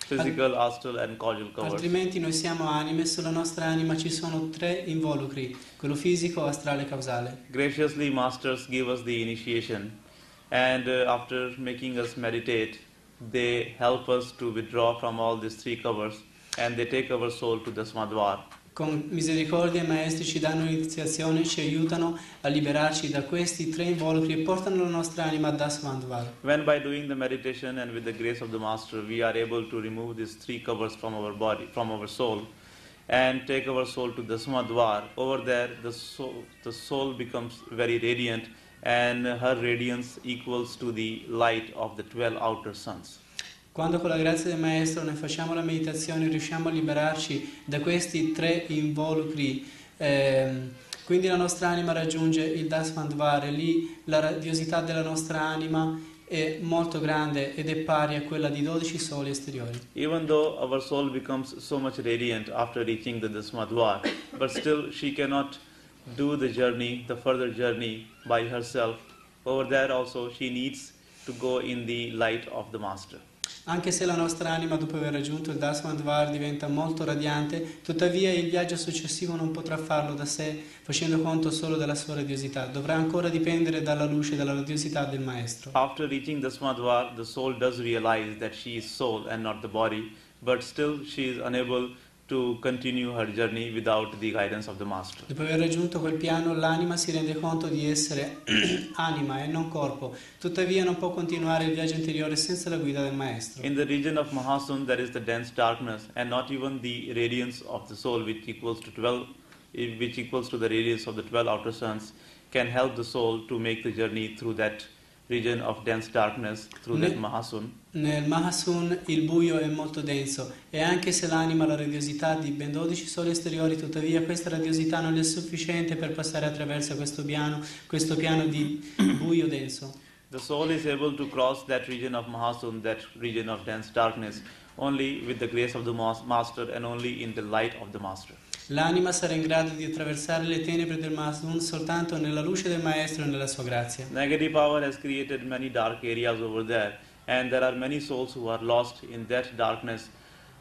physical, astral and causal covers. Altrimenti noi siamo anime, sulla nostra anima ci sono tre involucri, quello fisico, astrale e causale. Graciously, masters give us the initiation, and uh, after making us meditate, they help us to withdraw from all these three covers, and they take our soul to the Smadvar. Con misericordia i maestri ci danno l'iniziazione, ci aiutano a liberarci da questi tre involucri e portano la nostra anima a Dasmandvar. When by doing the meditation and with the grace of the master, we are able to remove these three covers from our body, from our soul, and take our soul to the Smadvar, over there the soul, the soul becomes very radiant, and her radiance equals to the light of the twelve outer suns. Quando con la grazia del Maestro noi facciamo la meditazione riusciamo a liberarci da questi tre involucri, ehm, quindi la nostra anima raggiunge il Dasmandvar e lì la radiosità della nostra anima è molto grande ed è pari a quella di dodici soli esteriori. Even though our soul becomes so much radiant after reaching the Dasmadvar, but still she cannot do the journey, the further journey by herself. Over there also she needs to go in the light of the Master. Anche se la nostra anima dopo aver raggiunto il Dasmandvar diventa molto radiante, tuttavia il viaggio successivo non potrà farlo da sé facendo conto solo della sua radiosità, dovrà ancora dipendere dalla luce e dalla radiosità del Maestro. After reaching the Smadvar, the soul does realize that she is soul and not the body, but still she is unable to continue her journey without the guidance of the Master. Dopo aver raggiunto quel piano, l'anima si rende conto di essere anima e non corpo, tuttavia non può continuare il viaggio interiore senza la guida del Maestro. In the region of Mahasun there is the dense darkness, and not even the radiance of the soul, which equals to twelve, which equals to the radiance of the twelve outer suns, can help the soul to make the journey through that region of dense darkness, through Ne- that Mahasun. Nel Mahasun il buio è molto denso e anche se l'anima ha la radiosità di ben dodici soli esteriori, tuttavia questa radiosità non è sufficiente per passare attraverso questo piano, questo piano di buio denso. The soul is able to cross that region of Mahasun, that region of dense darkness, only with the grace of the mas- Master and only in the light of the Master. L'anima sarà in grado di attraversare le tenebre del Mahasun soltanto nella luce del Maestro e nella sua grazia. Negative power has created many dark areas over there, and there are many souls who are lost in that darkness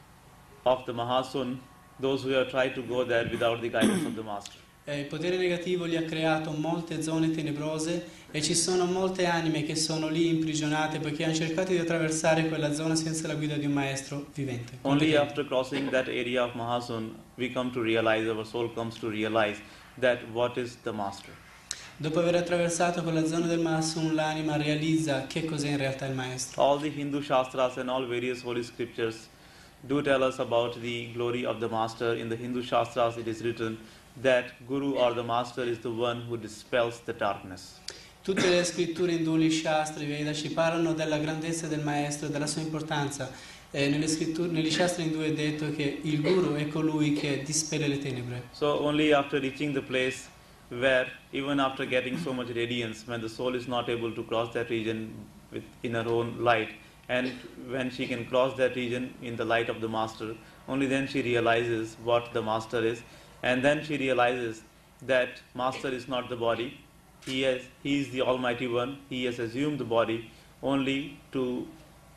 of the Mahasun, those who have tried to go there without the guidance of the Master. Eh, il potere negativo gli ha creato molte zone tenebrose e ci sono molte anime che sono lì imprigionate poiché hanno cercato di attraversare quella zona senza la guida di un maestro vivente. Only after crossing that area of Mahasun, we come to realize, our soul comes to realize that what is the Master. Dopo aver attraversato quella zona del Mahasun, l'anima realizza che cos'è in realtà il Maestro. All the Hindu Shastras and all various holy scriptures do tell us about the glory of the Master. In the Hindu Shastras it is written that Guru or the Master is the one who dispels the darkness. Tutte le scritture indù, gli Shastra, i Veda ci parlano della grandezza del Maestro e della sua importanza. Eh, nelle scritture, negli Shastra indù è detto che il Guru è colui che dispelle le tenebre. So only after reaching the place where, even after getting so much radiance, when the soul is not able to cross that region with, in her own light, and when she can cross that region in the light of the Master, only then she realizes what the Master is, and then she realizes that Master is not the body, he, has, he is the Almighty One, he has assumed the body only to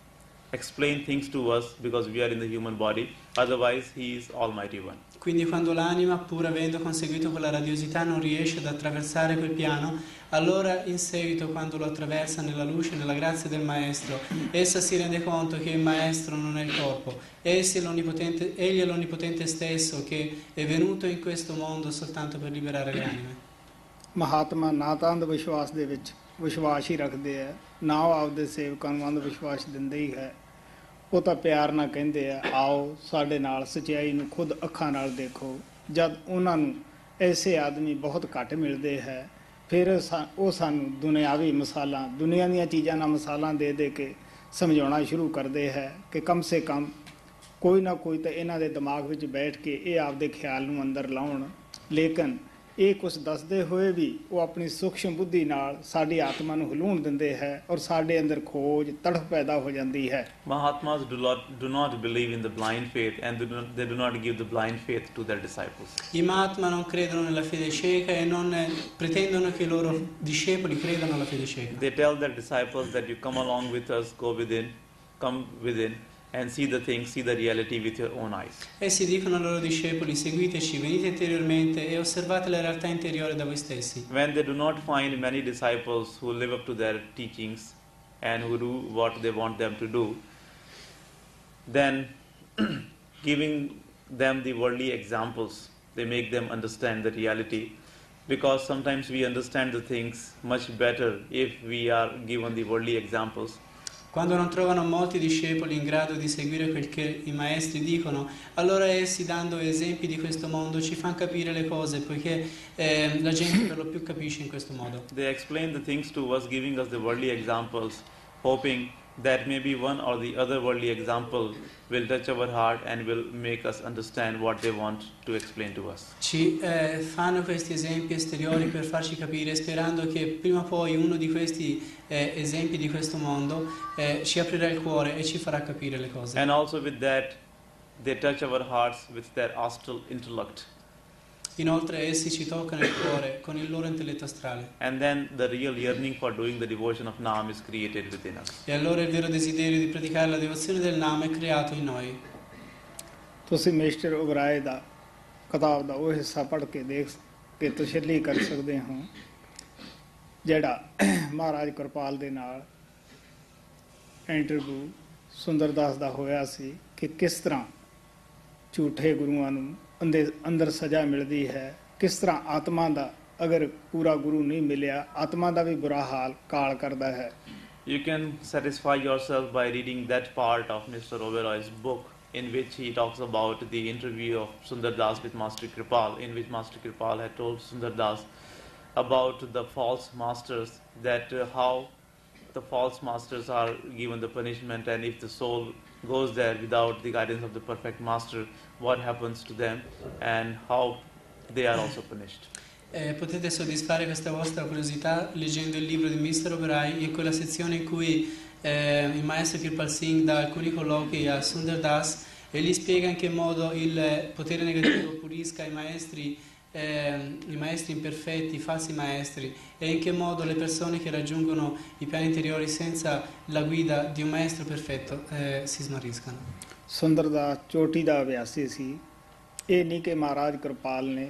explain things to us because we are in the human body, otherwise he is Almighty One. Quindi quando l'anima, pur avendo conseguito quella radiosità, non riesce ad attraversare quel piano, allora in seguito, quando lo attraversa nella luce, nella grazia del Maestro, essa si rende conto che il Maestro non è il corpo, Essi è l'onnipotente, egli è l'onnipotente stesso che è venuto in questo mondo soltanto per liberare le anime. Mahatma ਨਾ ਤਾਂ ਅੰਧ ਵਿਸ਼ਵਾਸ ਦੇ ਵਿੱਚ ਵਿਸ਼ਵਾਸ ਹੀ ਰੱਖਦੇ ਆ, ਨਾ ਉਹ ਆਪਦੇ ਸੇਵਕਾਂ ਨੂੰ ਅੰਧ ਵਿਸ਼ਵਾਸ ਦਿੰਦੇ ਹੀ ਹੈ। ਉਹ ਤਾਂ ਪਿਆਰ ਨਾਲ ਕਹਿੰਦੇ ਆ, ਆਓ ਸਾਡੇ ਨਾਲ ਸੱਚਾਈ ਨੂੰ ਖੁਦ ਅੱਖਾਂ ਨਾਲ ਦੇਖੋ। ਜਦ ਉਹਨਾਂ ਨੂੰ ਐਸੇ ਆਦਮੀ ਬਹੁਤ ਘੱਟ ਮਿਲਦੇ ਹੈ, ਫਿਰ ਸਾ ਉਹ ਸਾਨੂੰ ਦੁਨਿਆਵੀ ਮਿਸਾਲਾਂ, ਦੁਨੀਆ ਦੀਆਂ ਚੀਜ਼ਾਂ ਨਾਲ ਮਿਸਾਲਾਂ ਦੇ ਦੇ ਕੇ ਸਮਝਾਉਣਾ ਸ਼ੁਰੂ ਕਰਦੇ ਹੈ ਕਿ ਕਮ ਸੇ ਕਮ ਕੋਈ ਨਾ ਕੋਈ ਤਾਂ ਇਹਨਾਂ ਦੇ ਦਿਮਾਗ ਵਿੱਚ ਬੈਠ ਕੇ ਇਹ ਆਪਦੇ ਖਿਆਲ ਨੂੰ ਅੰਦਰ ਲਾਉਣ। ਲੇਕਿਨ ਇਹ ਕੁਝ ਦੱਸਦੇ ਹੋਏ ਵੀ ਉਹ ਆਪਣੀ ਸੂਖਸ਼ਮ ਬੁੱਧੀ ਨਾਲ ਸਾਡੀ ਆਤਮਾ ਨੂੰ ਹਿਲਾਉਣ ਦਿੰਦੇ ਹੈ ਔਰ ਸਾਡੇ ਅੰਦਰ ਖੋਜ ਤੜਫ ਪੈਦਾ ਹੋ ਜਾਂਦੀ ਹੈ। Mahatmas do not, do not believe in the blind faith, and do not, they do not give the blind faith to their disciples. I Mahatma non credono nella fede cieca e non pretendono che i loro discepoli credano alla fede cieca. They tell their disciples that you come along with us, go within, come within, and see the things, see the reality with your own eyes. Essi dicono ai loro discepoli: seguiteci, venite interiormente e osservate la realtà interiore da voi stessi. When they do not find many disciples who live up to their teachings and who do what they want them to do, then giving them the worldly examples, they make them understand the reality, because sometimes we understand the things much better if we are given the worldly examples. Quando non trovano molti discepoli in grado di seguire quel che i maestri dicono, allora essi, dando esempi di questo mondo, ci fanno capire le cose, poiché eh, la gente per lo più capisce in questo modo. They explain the things to us, giving us the worldly examples, hoping that maybe one or the other worldly example will touch our heart and will make us understand what they want to explain to us. Ci eh, fanno questi esempi esteriori per farci capire, sperando che prima o poi uno di questi eh, esempi di questo mondo eh, ci aprirà il cuore e ci farà capire le cose. And also with that, they touch our hearts with their astral intellect. Inoltre essi ci toccano il cuore con il loro intelletto astrale. And then the real yearning for doing the devotion of Nam is created within us. E allora il vero desiderio di praticare la devozione del Nam è creato in noi. ਤੁਸੀਂ mister Oberoi ਦਾ ਕਿਤਾਬ ਦਾ ਉਹ ਹਿੱਸਾ ਪੜ੍ਹ ਕੇ ਦੇਖ ਕੇ ਤਸੱਲੀ ਕਰ ਸਕਦੇ ਹੋ ਜਿਹੜਾ ਮਹਾਰਾਜ ਕਿਰਪਾਲ ਦੇ ਨਾਲ ਇੰਟਰਵਿਊ ਸੁੰਦਰਦਾਸ ਦਾ ਹੋਇਆ ਸੀ ਕਿ ਕਿਸ ਤਰ੍ਹਾਂ ਝੂਠੇ ਗੁਰੂਆਂ ਨੂੰ ਅੰਦਰ ਅੰਦਰ ਸਜ਼ਾ ਮਿਲਦੀ ਹੈ, ਕਿਸ ਤਰ੍ਹਾਂ ਆਤਮਾ ਦਾ ਅਗਰ ਪੂਰਾ ਗੁਰੂ ਨਹੀਂ ਮਿਲਿਆ ਆਤਮਾ ਦਾ ਵੀ ਬੁਰਾ ਹਾਲ ਕਾਲ ਕਰਦਾ ਹੈ. You can satisfy yourself by reading that part of Mister Oberoi's book, in which he talks about the interview of Sundar Das with Master Kripal, in which Master Kripal had told Sundar Das about the false masters, that uh, how the false masters are given the punishment, and if the soul goes there without the guidance of the perfect master, what happens to them and how they are also punished. Eh, potete soddisfare questa vostra curiosità leggendo il libro di Mister Oberoi, in quella sezione in cui eh, il maestro Kirpal Singh dà alcuni colloqui a Sundar Das e gli spiega in che modo il potere negativo pulisca i maestri, eh, i maestri imperfetti, i falsi maestri, e in che modo le persone che raggiungono i piani interiori senza la guida di un maestro perfetto eh, si smarriscano. Sundardas ਚੋਟੀ ਦਾ ਅਭਿਆਸੀ ਸੀ. ਇਹ ਨਹੀਂ ਕਿ ਮਹਾਰਾਜ ਕਿਰਪਾਲ ਨੇ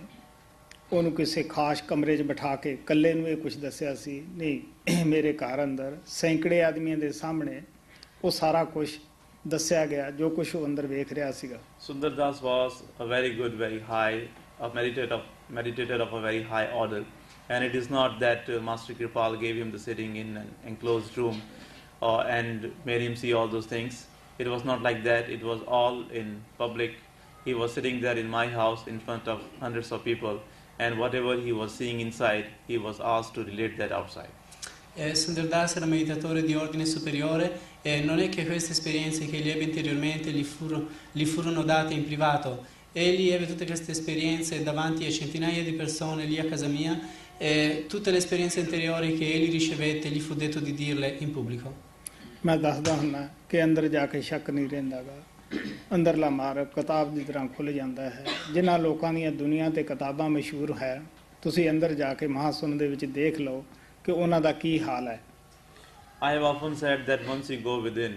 ਉਹਨੂੰ ਕਿਸੇ ਖਾਸ ਕਮਰੇ 'ਚ ਬਿਠਾ ਕੇ ਇਕੱਲੇ ਨੂੰ ਇਹ ਕੁਝ ਦੱਸਿਆ ਸੀ. ਨਹੀਂ, ਮੇਰੇ ਘਰ ਅੰਦਰ ਸੈਂਕੜੇ ਆਦਮੀਆਂ ਦੇ ਸਾਹਮਣੇ ਉਹ ਸਾਰਾ ਕੁਝ ਦੱਸਿਆ ਗਿਆ ਜੋ ਕੁਝ ਉਹ ਅੰਦਰ ਵੇਖ ਰਿਹਾ ਸੀਗਾ. Sundar Das was a very good, very high, a meditator of, meditator of a very high order. And it is not that uh, Master Kripal gave him the sitting in an enclosed room uh, and made him see all those things. It was not like that. It was all in public. He was sitting there in my house in front of hundreds of people, and whatever he was seeing inside, he was asked to relate that outside. Eh, Sundar Das era meditatore di ordine superiore e non è che queste esperienze che egli ebbe interiormente gli furono, gli furono date in privato. Egli ebbe tutte queste esperienze davanti a centinaia di persone lì a casa mia, e tutte le esperienze interiori che egli ricevette gli fu detto di dirle in pubblico. ਮੈਂ ਦੱਸਦਾ ਹੁੰਦਾ ਕਿ ਅੰਦਰ ਜਾ ਕੇ ਸ਼ੱਕ ਨਹੀਂ ਰਹਿੰਦਾ ਗਾ. ਅੰਦਰਲਾ ਮਾਰਗ ਕਿਤਾਬ ਦੀ ਤਰ੍ਹਾਂ ਖੁੱਲ੍ਹ ਜਾਂਦਾ ਹੈ. ਜਿਨ੍ਹਾਂ ਲੋਕਾਂ ਦੀਆਂ ਦੁਨੀਆ 'ਤੇ ਕਿਤਾਬਾਂ ਮਸ਼ਹੂਰ ਹੈ, ਤੁਸੀਂ ਅੰਦਰ ਜਾ ਕੇ ਮਹਾਸੁਨ ਦੇ ਵਿੱਚ ਦੇਖ ਲਓ ਕਿ ਉਹਨਾਂ ਦਾ ਕੀ ਹਾਲ ਹੈ. I have often said that once you go within,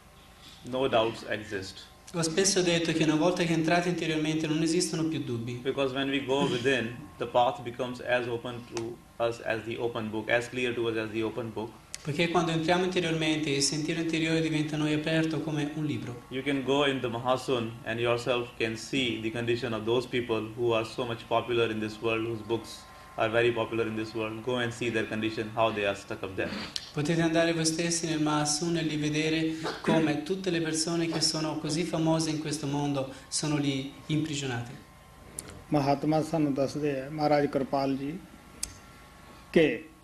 no doubts exist. Ho spesso detto che una volta che entrate interiormente non esistono più dubbi. Because when we go within, the path becomes as open to us as the open book, as clear to us as the open book. Perché quando entriamo interiormente il sentiero interiore diventa a noi aperto come un libro. You can go in the Mahasun and yourself can see the condition of those people who are so much popular in this world, whose books are very popular in this world. Go and see their condition, how they are stuck up there. Potete andare voi stessi nel Mahasun e lì vedere come tutte le persone che sono così famose in questo mondo sono lì imprigionate. Mahatma ਸਾਨੂੰ ਦੱਸਦੇ ਹੈ ਮਹਾਰਾਜ ਕਿਰਪਾਲ ਜੀ ਕਿ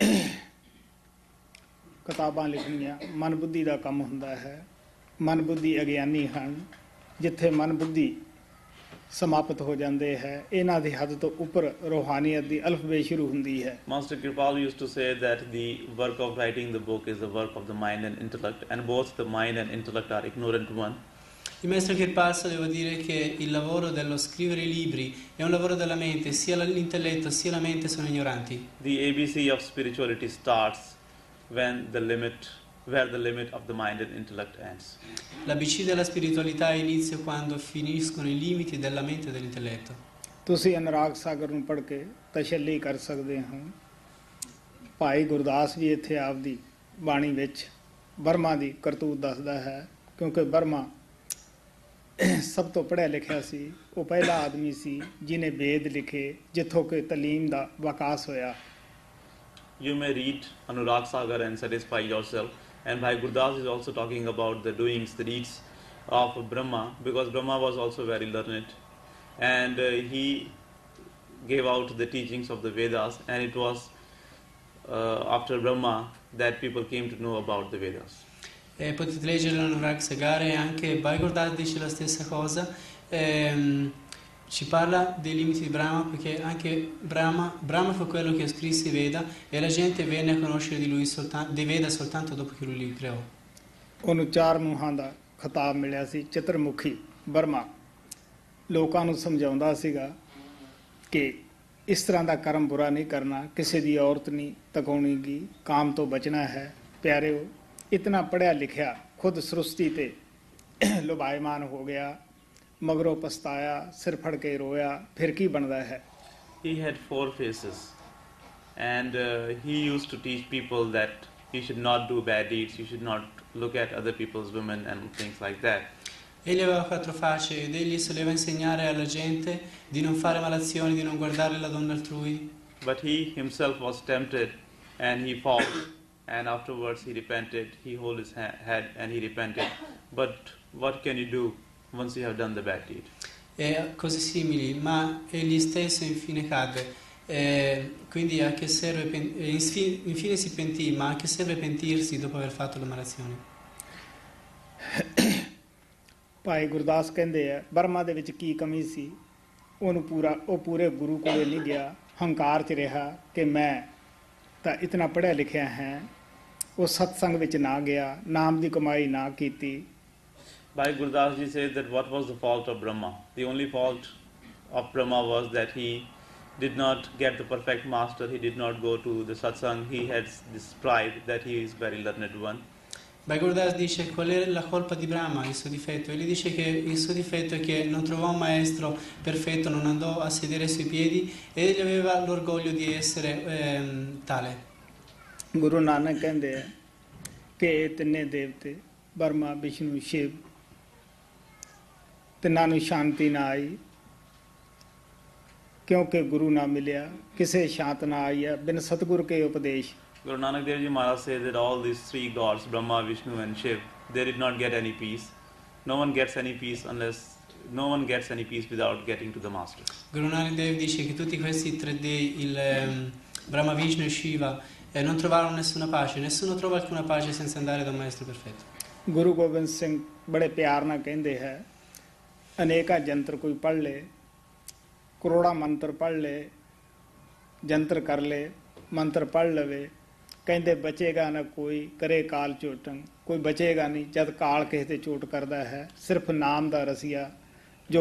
ਕਿਤਾਬਾਂ ਲਿਖਣੀਆਂ ਮਨ ਬੁੱਧੀ ਦਾ ਕੰਮ ਹੁੰਦਾ ਹੈ. ਮਨ ਬੁੱਧੀ ਅਗਿਆਨੀ ਹਨ. ਜਿੱਥੇ ਮਨ ਬੁੱਧੀ ਸਮਾਪਤ ਹੋ ਜਾਂਦੇ ਹੈ, ਇਹਨਾਂ ਦੀ ਹੱਦ ਤੋਂ ਉੱਪਰ ਰੂਹਾਨੀਅਤ ਦੀ ਅਲਫਬੇ ਸ਼ੁਰੂ ਹੁੰਦੀ ਹੈ. Master Kripal used to say that the work of writing the book is the work of the mind and intellect, and both the mind and intellect are ignorant one. Il maestro Kirpal soleva dire che il lavoro dello scrivere i libri è un lavoro della mente, sia l'intelletto sia la mente sono ignoranti. The A B C of spirituality starts when the limit where the limit of the mind and intellect ends. La B C della spiritualità inizia quando finiscono i limiti della mente e dell'intelletto. ਤੁਸੀਂ ਅਨੁਰਾਗ ਸਾਗਰ ਨੂੰ ਪੜ੍ਹ ਕੇ ਤਸੱਲੀ ਕਰ ਸਕਦੇ ਹੋ। ਭਾਈ ਗੁਰਦਾਸ ਵੀ ਇੱਥੇ ਆਪਦੀ ਬਾਣੀ ਵਿੱਚ ਬਰਮਾ ਦੀ ਕਰਤੂਤ ਦੱਸਦਾ ਹੈ, ਕਿਉਂਕਿ ਬਰਮਾ ਸਭ ਤੋਂ ਪੜ੍ਹਿਆ ਲਿਖਿਆ ਸੀ। ਉਹ ਪਹਿਲਾ ਆਦਮੀ ਸੀ ਜਿਹਨੇ ਵੇਦ ਲਿਖੇ, ਜਿੱਥੋਂ ਕਿ ਤਾਲੀਮ ਦਾ ਵਿਕਾਸ ਹੋਇਆ। You may read Anurag Sagar and satisfy yourself. And Bhai Gurdas is also talking about the doings, the deeds of Brahma, because Brahma was also very learned. And uh, he gave out the teachings of the Vedas, and it was uh, after Brahma that people came to know about the Vedas. E potete leggere l'Anurag Sagar e anche Bhai Gurdas dice la stessa cosa. Ehm, ci parla dei limiti di Brahma, perché anche Brahma, Brahma fu quello che scrisse i Veda e la gente venne a conoscere di lui soltanto, dei Veda soltanto dopo che lui li creò. ਉਹਨੂੰ ਚਾਰ ਮੂੰਹਾਂ ਦਾ ਖਿਤਾਬ ਮਿਲਿਆ ਸੀ, ਚਤੁਰਮੁਖੀ ਬਰਮਾ। ਲੋਕਾਂ ਨੂੰ ਸਮਝਾਉਂਦਾ ਸੀਗਾ ਕਿ ਇਸ ਤਰ੍ਹਾਂ ਦਾ ਕਰਮ ਬੁਰਾ ਨਹੀਂ ਕਰਨਾ, ਕਿਸੇ ਦੀ ਔਰਤ ਨਹੀਂ ਤਕਾਉਣੀ ਗੀ, ਕਾਮ ਤੋਂ ਬਚਣਾ ਹੈ। ਪਿਆਰਿਓ, ਇਤਨਾ ਪੜ੍ਹਿਆ ਲਿਖਿਆ ਖੁਦ ਸ੍ਰਿਸ਼ਟੀ ਤੇ ਲੁਭਾਇਮਾਨ ਹੋ ਗਿਆ, ਮਗਰੋਂ ਪਛਤਾਇਆ, ਸਿਰ ਫੜ ਕੇ ਰੋਇਆ, ਫਿਰ ਕੀ ਬਣਦਾ ਹੈ? He had four faces, and uh, he used to teach people that you should not do bad deeds, you should not look at other people's women and things like that. Egli aveva quattro facce ed egli soleva insegnare alla gente di non fare malazioni, di non guardare la donna altrui. But he himself was tempted and he fell, and afterwards he repented, he held his ha- head and he repented. But what can you do once you have done the bad deed? E cose simili, ma egli stesso infine cadde. E quindi a che serve pen- e infine, infine si pentì, ma a che serve pentirsi dopo aver fatto le malazioni? Bhai ਗੁਰਦਾਸ ਕਹਿੰਦੇ ਆ, ਬਰਮਾ ਦੇ ਵਿੱਚ ਕੀ ਕਮੀ ਸੀ? ਉਹਨੂੰ ਪੂਰਾ ਉਹ ਪੂਰੇ ਗੁਰੂ ਕੋਲੇ ਨਹੀਂ ਗਿਆ, ਹੰਕਾਰ 'ਚ ਰਿਹਾ ਕਿ ਮੈਂ ਤਾਂ ਇਤਨਾ ਪੜ੍ਹਿਆ ਲਿਖਿਆ ਹੈ। ਉਹ ਸਤਸੰਗ ਵਿੱਚ ਨਾ ਗਿਆ, ਨਾਮ ਦੀ ਕਮਾਈ ਨਾ ਕੀਤੀ। Bhai Gurdas ji says that what was the fault of Brahma? The only fault of Brahma was that he did not get the perfect master, he did not go to the satsang, he had this pride that he is very learned one. Bhai Gurdas dice qual è la colpa di Brahma, il suo difetto. Egli dice che il suo difetto è che non trovò un maestro perfetto, non andò a sedere sui piedi ed egli aveva l'orgoglio di essere ehm, tale. Guru ਨਾਨਕ ਕਹਿੰਦੇ ਆ ਕਿ ਇਹ ਤਿੰਨੇ ਦੇਵਤੇ ਬਰਮਾ, ਵਿਸ਼ਨੂੰ, ਸ਼ਿਵ, ਤਿੰਨਾਂ ਨੂੰ ਸ਼ਾਂਤੀ ਨਾ ਆਈ, ਕਿਉਂਕਿ ਗੁਰੂ ਨਾ ਮਿਲਿਆ, ਕਿਸੇ ਸ਼ਾਂਤ ਨਾ ਆਈ ਹੈ ਬਿਨ ਸਤਿਗੁਰ ਕੇ ਉਪਦੇਸ਼। Guru Nanak Dev Ji Maharaj says that all these three gods, Brahma, Vishnu and Shiv, they did not get any peace. No one gets any peace unless, no one gets any peace without getting to the master. Guru Nanak Dev dice che tutti questi tre dei, il ehm, Brahma, Vishnu e Shiva, eh, non trovarono nessuna pace, nessuno trova alcuna pace senza andare da un maestro perfetto. Guru ਗੋਬਿੰਦ ਸਿੰਘ ਬੜੇ ਪਿਆਰ ਨਾਲ ਕਹਿੰਦੇ ਹੈ, ਅਨੇਕਾਂ ਜੰਤਰ ਕੋਈ ਪੜ੍ਹ ਲੇ, ਕਰੋੜਾ ਮੰਤਰ ਪੜ੍ਹ ਲੇ, ਜੰਤਰ ਕਰ ਲੇ, ਮੰਤਰ ਪੜ੍ਹ ਲਵੇ, ਕਹਿੰਦੇ ਬਚੇਗਾ ਨਾ ਕੋਈ, ਕਰੇ ਕਾਲ ਚੋਟੰ, ਕੋਈ ਬਚੇਗਾ ਨਹੀਂ ਜਦ ਕਾਲ ਕਿਸੇ ਤੇ ਚੋਟ ਕਰਦਾ ਹੈ। ਸਿਰਫ ਨਾਮ ਦਾ ਰਸੀਆ ਜੋ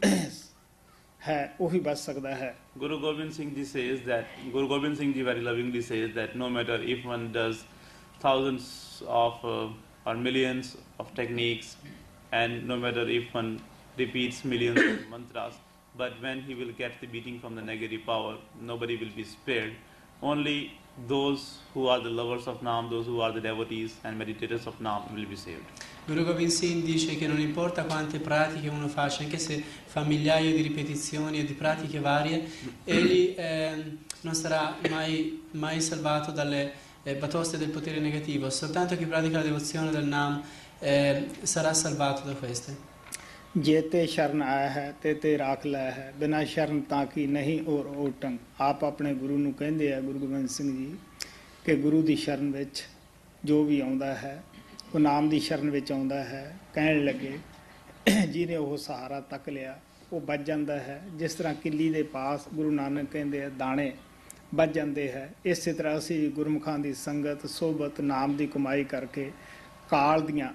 ਹੈ ਉਹੀ ਬਚ ਸਕਦਾ ਹੈ। Guru Gobind Singh Ji says that, Guru Gobind Singh Ji very lovingly says that no matter if one does thousands of uh, or millions of techniques, and no matter if one repeats millions of mantras, but when he will get the beating from the negative power, nobody will be spared. Only those who are the lovers of Naam, those who are the devotees and meditators of Naam will be saved. Guru Gobind Singh dice che non importa quante pratiche uno faccia, anche se fa migliaia di ripetizioni e di pratiche varie, egli eh, non sarà mai, mai salvato dalle eh, batoste del potere negativo. Soltanto chi pratica la devozione del Naam eh, sarà salvato da queste. ਜੇ ਤੇ ਸ਼ਰਨ ਆਇਆ ਹੈ ਤੇ ਤੇ ਰਾਖ ਲੈ ਹੈ, ਬਿਨਾਂ ਸ਼ਰਨ ਤਾਂ ਕੀ ਨਹੀਂ ਔਰ ਓਟੰ। ਆਪ ਆਪਣੇ ਗੁਰੂ ਨੂੰ ਕਹਿੰਦੇ ਆ ਗੁਰੂ ਗੋਬਿੰਦ ਸਿੰਘ ਜੀ ਕਿ ਗੁਰੂ ਦੀ ਸ਼ਰਨ ਵਿੱਚ ਜੋ ਵੀ ਆਉਂਦਾ ਹੈ ਉਹ ਨਾਮ ਦੀ ਸ਼ਰਨ ਵਿੱਚ ਆਉਂਦਾ ਹੈ। ਕਹਿਣ ਲੱਗੇ ਜਿਹਨੇ ਉਹ ਸਹਾਰਾ ਤੱਕ ਲਿਆ ਉਹ ਬਚ ਜਾਂਦਾ ਹੈ। ਜਿਸ ਤਰ੍ਹਾਂ ਕਿੱਲੀ ਦੇ ਪਾਸ ਗੁਰੂ ਨਾਨਕ ਕਹਿੰਦੇ ਆ ਦਾਣੇ ਬਚ ਜਾਂਦੇ ਹੈ, ਇਸੇ ਤਰ੍ਹਾਂ ਅਸੀਂ ਗੁਰਮੁਖਾਂ ਦੀ ਸੰਗਤ, ਸੋਬਤ, ਨਾਮ ਦੀ ਕਮਾਈ ਕਰਕੇ ਕਾਲ ਦੀਆਂ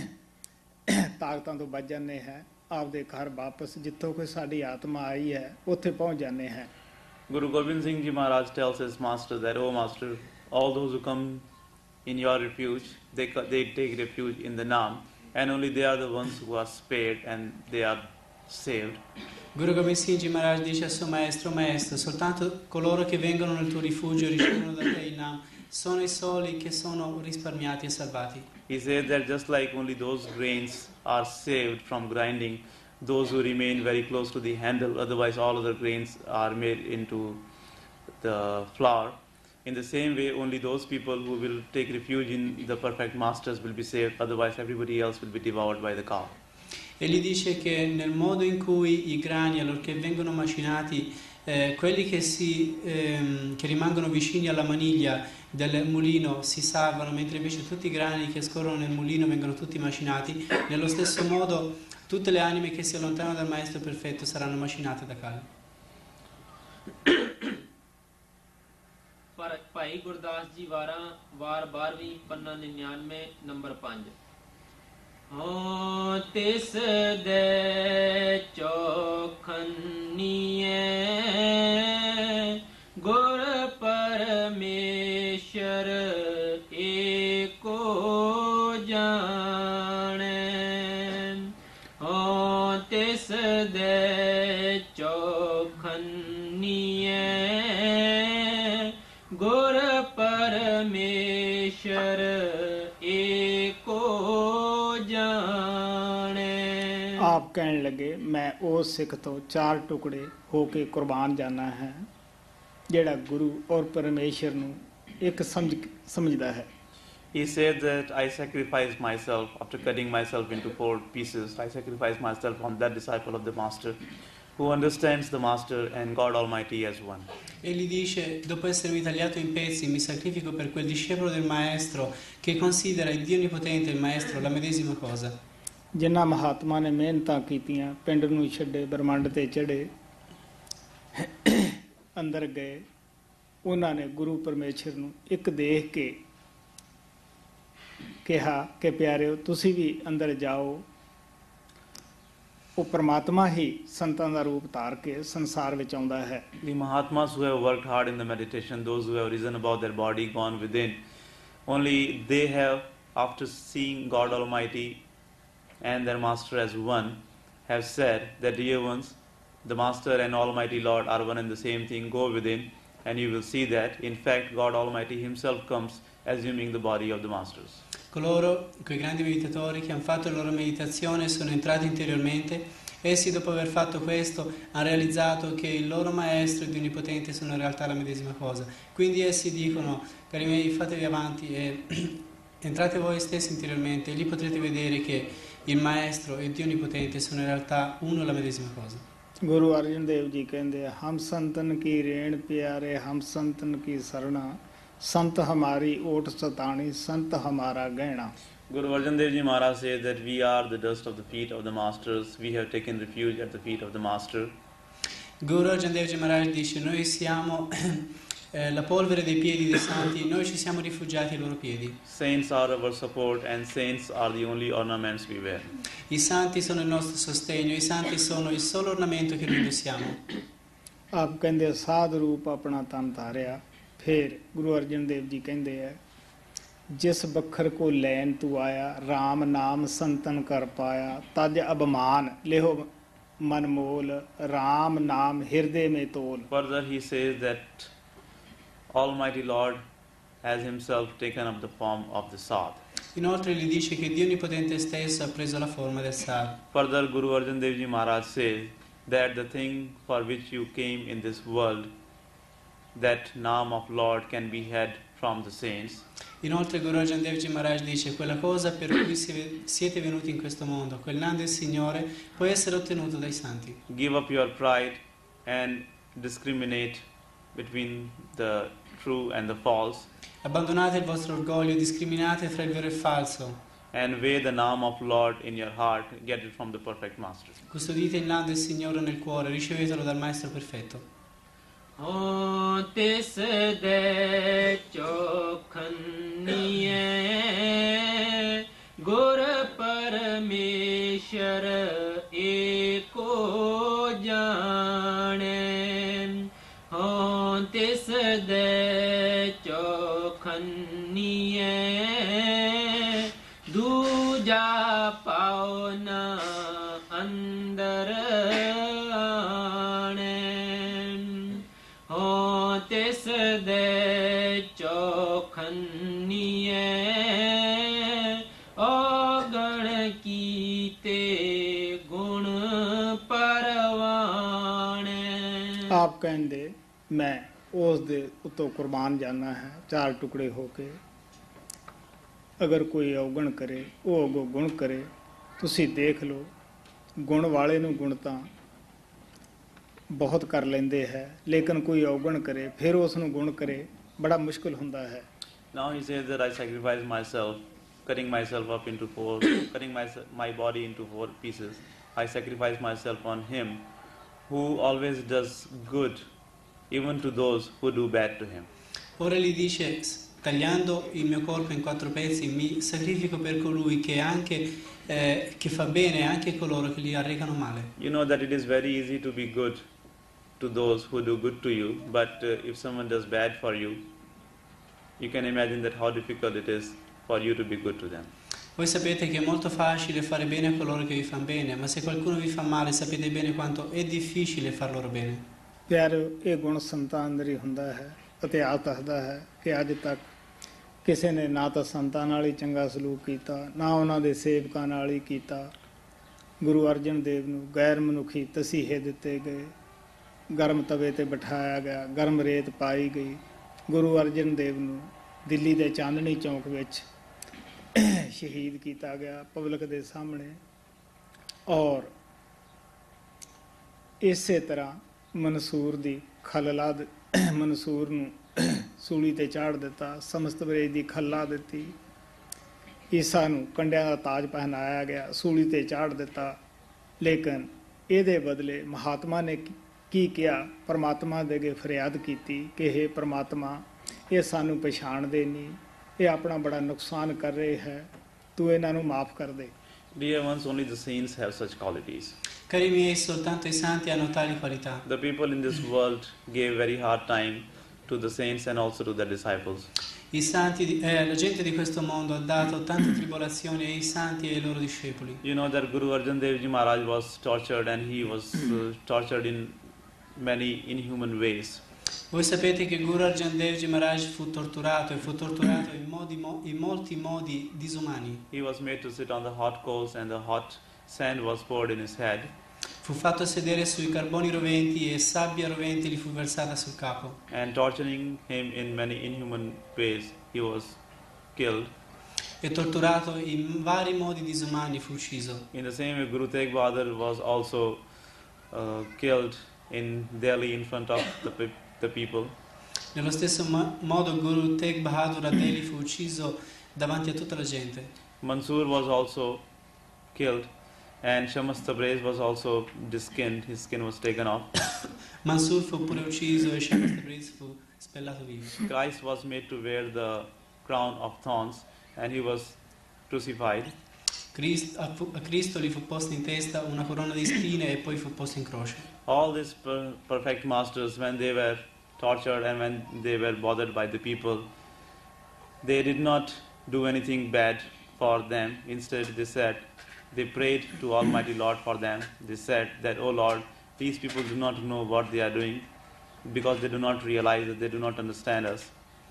ਤਾਕਤਾਂ ਤੋਂ ਬਚ ਜਾਂਦੇ ਹੈ। ਆਪਦੇ ਘਰ ਵਾਪਸ ਜਿੱਥੋਂ ਕੋਈ ਸਾਡੀ ਆਤਮਾ ਆਈ ਹੈ ਉੱਥੇ ਪਹੁੰਚ ਜਾਂਦੇ ਹੈ। Guru Gobind Singh Ji Maharaj tells his master that, oh master, all those who come in your refuge, they, co- they take refuge in the Naam, and only they are the ones who are spared and they are saved. Guru Gobind Singh Ji Maharaj dice al suo maestro: Maestro, soltanto coloro che vengono nel tuo rifugio e ricevono da te il Nam sono i soli che sono risparmiati e salvati. He says that just like only those grains are saved from grinding, those who remain very close to the handle, otherwise all other grains are made into the flour. In the same way, only those people who will take refuge in the perfect masters will be saved, otherwise everybody else will be devoured by the cow. E gli dice che nel modo in cui i grani, allorché vengono macinati, eh, quelli che, si, ehm, che rimangono vicini alla maniglia del mulino si salvano, mentre invece tutti i grani che scorrono nel mulino vengono tutti macinati. Nello stesso modo tutte le anime che si allontanano dal Maestro Perfetto saranno macinate da Kali. Bhai ਗੁਰਦਾਸ ਜੀ ਵਾਰਾਂ ਵਾਰ ਬਾਰਵੀਂ ਪੰਨਾ ਨਿन्यानवे ਨੰਬਰ ਪੰਜ। ਹੋ ਤਿਸ ਦੇ ਚੋਖਨੀਏ ਗੁਰ ਪਰਮੇਸ਼ਰ ਏਕੋ ਜਾਣੈ। ਹੋ ਤਿਸ ਦੇ ਚੋਖਨੀਏ ਗੁਰ ਪਰਮੇਸ਼ਰ ਏਕੋ ਜਾਣੈ। ਆਪ ਕਹਿਣ ਲੱਗੇ, ਮੈਂ ਉਹ ਸਿੱਖ ਤੋਂ ਚਾਰ ਟੁਕੜੇ ਹੋ ਕੇ ਕੁਰਬਾਨ ਜਾਣਾ ਹੈ ਜਿਹੜਾ ਗੁਰੂ ਔਰ ਪਰਮੇਸ਼ਰ ਨੂੰ ਇੱਕ ਸਮਝ ਸਮਝਦਾ ਹੈ। He said that I sacrifice myself after cutting myself into four pieces. I sacrifice myself on that disciple of the Master who understands the Master and God Almighty as one. E gli dice: dopo essermi tagliato in pezzi, mi sacrifico per quel discepolo del Maestro che considera il Dio Onnipotente e il Maestro la medesima cosa. ਜਿਨ੍ਹਾਂ ਮਹਾਤਮਾ ਨੇ ਮਿਹਨਤਾਂ ਕੀਤੀਆਂ, ਪਿੰਡ ਨੂੰ ਛੱਡੇ, ਬ੍ਰਹਮੰਡ ਤੇ ਚੜੇ, ਅੰਦਰ ਗਏ, ਉਹਨਾਂ ਨੇ ਗੁਰੂ ਪਰਮੇਸ਼ਰ ਨੂੰ ਇੱਕ ਦੇਖ ਕੇ ਕਿਹਾ ਕਿ ਪਿਆਰਿਓ ਤੁਸੀਂ ਵੀ ਅੰਦਰ ਜਾਓ। ਉਹ ਪਰਮਾਤਮਾ ਹੀ ਸੰਤਾਂ ਦਾ ਰੂਪ ਧਾਰ ਕੇ ਸੰਸਾਰ ਵਿੱਚ ਆਉਂਦਾ ਹੈ। The Mahatmas who have worked hard in the meditation, those who have risen above their body, gone within, only they have, after seeing God Almighty and their Master as one, have said that, dear ones, the Master and Almighty Lord are one and the same thing. Go within and you will see that, in fact, God Almighty Himself comes assuming the body of the Masters. Coloro, quei grandi meditatori che hanno fatto la loro meditazione e sono entrati interiormente, essi dopo aver fatto questo hanno realizzato che il loro Maestro e Dio Onnipotente sono in realtà la medesima cosa. Quindi essi dicono: cari miei, fatevi avanti e entrate voi stessi interiormente, e lì potrete vedere che il Maestro e Dio Onnipotente sono in realtà uno e la medesima cosa. Guru ਅਰਜਨ ਦੇਵ ਜੀ ਕਹਿੰਦੇ ਆ, ਹਮ ਸੰਤਨ ਕੀ ਰੇਣ ਪਿਆਰੇ, ਹਮ ਸੰਤਨ ਕੀ ਸਰਣਾ, ਸੰਤ ਹਮਾਰੀ ਓਟ ਸਤਾਣੀ, ਸੰਤ ਹਮਾਰਾ ਗਹਿਣਾ। Guru Arjan Dev Ji Maharaj says that we are the dust of the feet of the Masters. We have taken refuge at the feet of the Master. Guru Arjan Dev Ji Maharaj dice: noi siamo eh, la polvere dei piedi dei santi, noi ci siamo rifugiati ai loro piedi. Saints are our support and saints are the only ornaments we wear. I santi sono il nostro sostegno, i santi sono il solo ornamento che noi indossiamo. ਆਪ ਕਹਿੰਦੇ ਸਾਧ ਰੂਪ ਆਪਣਾ ਤਨ ਧਾਰਿਆ। ਫਿਰ ਗੁਰੂ ਅਰਜਨ ਦੇਵ ਜੀ ਕਹਿੰਦੇ ਆ, ਜਿਸ ਬਖਰ ਕੋ ਲੈਨ ਤੂੰ ਆਇਆ, RAM ਨਾਮ ਸੰਤਨ ਕਰ ਪਾਇਆ, ਤਜ ਅਭਮਾਨ ਲਿਹੋ ਮਨ ਮੋਲ, RAM ਨਾਮ ਹਿਰਦੇ ਮੇ ਤੋਲ। Further he says that Almighty Lord has Himself taken up the form of the Sad. Inoltre gli dice che Dio Onnipotente stesso ha preso la forma del Sad. Further, Guru Arjan Dev Ji Maharaj says that the thing for which you came in this world, that Naam of Lord can be had from the saints. Inoltre Guru Arjan Dev Ji Maharaj dice: quella cosa per cui siete venuti in questo mondo, quel Naam del Signore, può essere ottenuto dai santi. Give up your pride and discriminate between the true and the false. Abbandonate il vostro orgoglio, discriminate fra il vero e il falso. And weigh the Naam of Lord in your heart, get it from the perfect Master. Custodite il Naam del Signore nel cuore, ricevetelo dal Maestro Perfetto. ਹੋ ਤਿਸ ਦੇ ਚੋਖਨੀਏ ਗੁਰ ਪਰਮੇਸ਼ਰ ਏਕੋ ਜਾਣੈ। ਹੋ ਤਿਸ ਦੇ ਚੋਖਨੀਏ ਦੂਜਾ ਪਾਉ ਨਾ ਅੰਦਰ ਆਣੇ ਹੋ ਤਿਸ ਦੇ ਚੋਖਨੀਏ ਔਗਣ ਕੀਤੇ ਗੁਣ ਪਰਵਾਣੇ। ਆਪ ਕਹਿੰਦੇ ਮੈਂ ਉਸ ਦੇ ਉੱਤੋਂ ਕੁਰਬਾਨ ਜਾਣਾ ਹੈ ਚਾਰ ਟੁਕੜੇ ਹੋ ਕੇ। ਅਗਰ ਕੋਈ ਔਗਣ ਕਰੇ ਉਹ ਅੱਗੋਂ ਗੁਣ ਕਰੇ। ਤੁਸੀਂ ਦੇਖ ਲਓ ਗੁਣ ਵਾਲੇ ਨੂੰ ਗੁਣ ਤਾਂ ਬਹੁਤ ਕਰ ਲੈਂਦੇ ਹੈ ਲੇਕਿਨ ਕੋਈ ਔਗਣ ਕਰੇ ਫਿਰ ਉਸ ਨੂੰ ਗੁਣ ਕਰੇ ਬੜਾ ਮੁਸ਼ਕਿਲ ਹੁੰਦਾ ਹੈ। Now he says that I sacrifice myself, cutting myself up into four, cutting my, my body into four pieces. I sacrifice myself on him who always does good even to those who do bad to him. Ora gli dice, tagliando il mio corpo in quattro pezzi, mi sacrifico per colui che anche eh, che fa bene anche coloro che gli arrecano male. You know that it is very easy to be good to those who do good to you, but uh, if someone does bad for you, you can imagine that how difficult it is for you to be good to them. Voi sapete che è molto facile fare bene a coloro che vi fanno bene, ma se qualcuno vi fa male sapete bene quanto è difficile far loro bene. ਪਿਆਰ ਇਹ ਗੁਣ ਸੰਤਾਂ ਅੰਦਰ ਹੀ ਹੁੰਦਾ ਹੈ। ਇਤਿਹਾਸ ਦੱਸਦਾ ਹੈ ਕਿ ਅੱਜ ਤੱਕ ਕਿਸੇ ਨੇ ਨਾ ਤਾਂ ਸੰਤਾਂ ਨਾਲ ਹੀ ਚੰਗਾ ਸਲੂਕ ਕੀਤਾ ਨਾ ਉਹਨਾਂ ਦੇ ਸੇਵਕਾਂ ਨਾਲ ਹੀ ਕੀਤਾ। ਗੁਰੂ ਅਰਜਨ ਦੇਵ ਨੂੰ ਗੈਰ ਮਨੁੱਖੀ ਤਸੀਹੇ ਦਿੱਤੇ ਗਏ, ਗਰਮ ਤਵੇ ਤੇ ਬਿਠਾਇਆ ਗਿਆ, ਗਰਮ ਰੇਤ ਪਾਈ ਗਈ। ਗੁਰੂ ਅਰਜਨ ਦੇਵ ਨੂੰ ਦਿੱਲੀ ਦੇ ਚਾਂਦਨੀ ਚੌਂਕ ਵਿੱਚ ਸ਼ਹੀਦ ਕੀਤਾ ਗਿਆ ਪਬਲਿਕ ਦੇ ਸਾਹਮਣੇ। ਔਰ ਇਸੇ ਤਰ੍ਹਾਂ ਮਨਸੂਰ ਦੀ ਖੱਲ ਲਾ ਮਨਸੂਰ ਨੂੰ ਸੂਲੀ ਤੇ ਚਾੜ ਦਿੱਤਾ, ਸਮਸਤ ਵਰੇਜ ਦੀ ਖੱਲ ਲਾ ਦਿੱਤੀ। ਈਸਾ ਨੂੰ ਕੰਡਿਆਂ ਦਾ ਤਾਜ ਪਹਿਨਾਇਆ ਗਿਆ, ਸੂਲੀ ਤੇ ਚਾੜ ਦਿੱਤਾ। ਲੇਕਿਨ ਇਹਦੇ ਬਦਲੇ ਮਹਾਤਮਾ ਨੇ ਕੀ ਕਿਹਾ? ਪਰਮਾਤਮਾ ਦੇ ਅੱਗੇ ਫਰਿਆਦ ਕੀਤੀ ਕਿ ਹੇ ਪਰਮਾਤਮਾ ਇਹ ਸਾਨੂੰ ਪਛਾਣਦੇ ਨਹੀਂ, ਇਹ ਆਪਣਾ ਬੜਾ ਨੁਕਸਾਨ ਕਰ ਰਹੇ ਹੈ, ਤੂੰ ਇਹਨਾਂ ਨੂੰ ਮਾਫ ਕਰ ਦੇ। Dear ones, only the saints have such qualities. Cari miei, soltanto i santi hanno tali qualità. The people in this world gave very hard time to the saints and also to the disciples. I santi, di- eh, la gente di questo mondo ha dato tante tribolazioni ai santi e ai loro discepoli. You know that Guru Arjan Dev Ji Maharaj was tortured and he was uh, tortured in many inhuman ways. Voi sapete che Guru Arjan Dev Ji Maharaj fu torturato e fu torturato in, modi, mo- in molti modi disumani. He was made to sit on the hot coals and the hot sand was poured in his head. Fu fatto sedere sui carboni roventi e sabbia rovente gli fu versata sul capo. And torturing him in many inhuman ways, he was killed. E torturato in vari modi disumani fu ucciso. In the same way, Guru Tegh Bahadur was also uh, killed in Delhi in front of the, pe- the people. Nello stesso mo- modo Guru Tegh Bahadur a Delhi fu ucciso davanti a tutta la gente. Mansoor was also killed and Shams Tabriz was also skinned, his skin was taken off. Mansur fu pure ucciso e Shams Tabriz fu spellato vivo. Christ was made to wear the crown of thorns and he was crucified. Crist- a, fu- a Cristo gli fu posta in testa una corona di spine e poi fu posto in croce. All these per- perfect masters, when they were tortured and when they were bothered by the people, they did not do anything bad for them. Instead, they said, they prayed to Almighty Lord for them. They said that, oh Lord, these people do not know what they are doing because they do not realize that they do not understand us.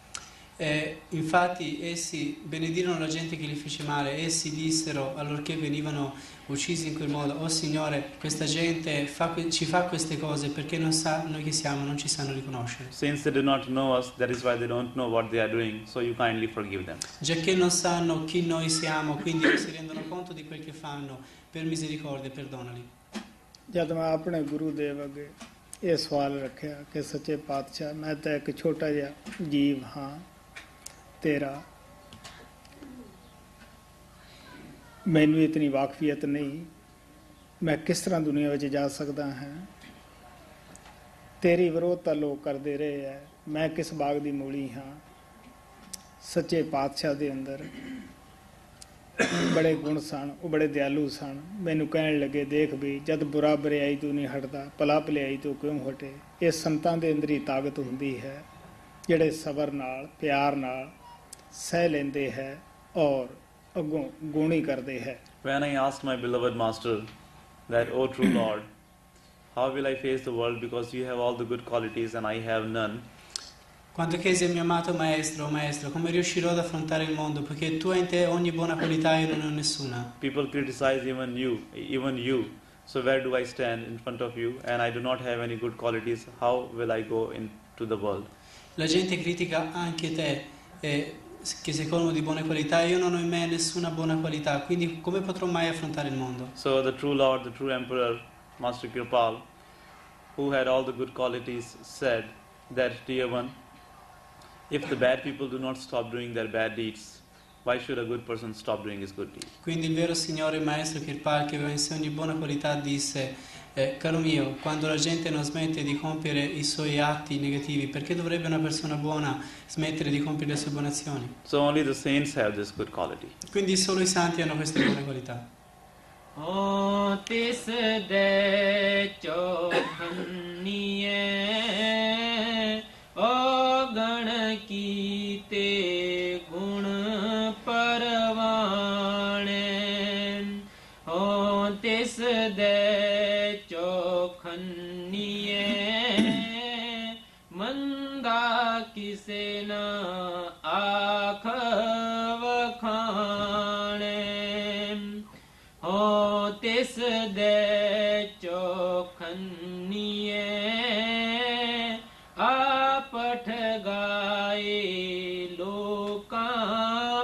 E infatti essi benedirono la gente che li fece male, essi dissero allorché venivano uccisi in quel modo: oh Signore, questa gente fa que- ci fa queste cose perché non sa noi chi siamo, non ci sanno riconoscere. Since they do not know us, that is why they don't know what they are doing, so you kindly forgive them. Giacché non sanno chi noi siamo, quindi non si rendono conto di quel che fanno, per misericordia perdonali. ਜਦ ਮੈਂ ਆਪਣੇ ਗੁਰੂ ਦੇਵ ਅੱਗੇ ਇਹ ਸਵਾਲ ਰੱਖਿਆ ਕਿ ਸੱਚੇ ਪਾਤਸ਼ਾਹ, ਮੈਂ ਤਾਂ ਇੱਕ ਛੋਟਾ ਜਿਹਾ ਜੀਵ ਹਾਂ ਤੇਰਾ, ਮੈਨੂੰ ਇਤਨੀ ਵਾਕਫੀਅਤ ਨਹੀਂ, ਮੈਂ ਕਿਸ ਤਰ੍ਹਾਂ ਦੁਨੀਆ ਵਿੱਚ ਜਾ ਸਕਦਾ ਹਾਂ। ਤੇਰੀ ਵਿਰੋਧਤਾ ਲੋਕ ਕਰਦੇ ਰਹੇ ਹੈ, ਮੈਂ ਕਿਸ ਬਾਗ ਦੀ ਮੂਲੀ ਹਾਂ। ਸੱਚੇ ਪਾਤਸ਼ਾਹ ਦੇ ਅੰਦਰ ਬੜੇ ਗੁਣ ਸਨ, ਉਹ ਬੜੇ ਦਿਆਲੂ ਸਨ। ਮੈਨੂੰ ਕਹਿਣ ਲੱਗੇ, ਦੇਖ ਵੀ ਜਦ ਬੁਰਾ ਬਰਿਆਈ ਤੋਂ ਨਹੀਂ ਹਟਦਾ, ਭਲਾ ਭਲਾਈ ਤੋਂ ਕਿਉਂ ਹਟੇ। ਇਹ ਸੰਤਾਂ ਦੇ ਅੰਦਰ ਹੀ ਤਾਕਤ ਹੁੰਦੀ ਹੈ, ਜਿਹੜੇ ਸਬਰ ਨਾਲ ਪਿਆਰ ਨਾਲ ਸਹਿ ਲੈਂਦੇ ਹੈ ਔਰ ਅੱਗੋਂ ਗੁਣੀ ਕਰਦੇ ਹੈ। When I asked my beloved master that, O true Lord, how will I face the world because you have all the good qualities and I have none? Quando chiesi al mio amato maestro, maestro, come riuscirò ad affrontare il mondo, poiché tu hai in te ogni buona qualità e io non ne ho nessuna. People criticize even you, even you. So where do I stand in front of you and I do not have any good qualities? How will I go into the world? La gente critica anche te, eh, che sei colmo di buone qualità, io non ho in me nessuna buona qualità, quindi come potrò mai affrontare il mondo? So the true Lord, the true Emperor, Master Kirpal, who had all the good qualities, said that, dear one, if the bad people do not stop doing their bad deeds, why should a good person stop doing his good deeds? Quindi il vero Signore, il Maestro Kirpal, che aveva in sé ogni buona qualità, disse, eh, caro mio, quando la gente non smette di compiere i suoi atti negativi, perché dovrebbe una persona buona smettere di compiere le sue buone azioni? So only the saints have this good quality. Quindi solo i santi hanno queste buone qualità. Oh, tis de chokhanniye, o gan kite gun parvane. Oh, tis de chokhanniye, manda kise na aakh vakhane. Oh, tis de chokhanniye, apat gaye loka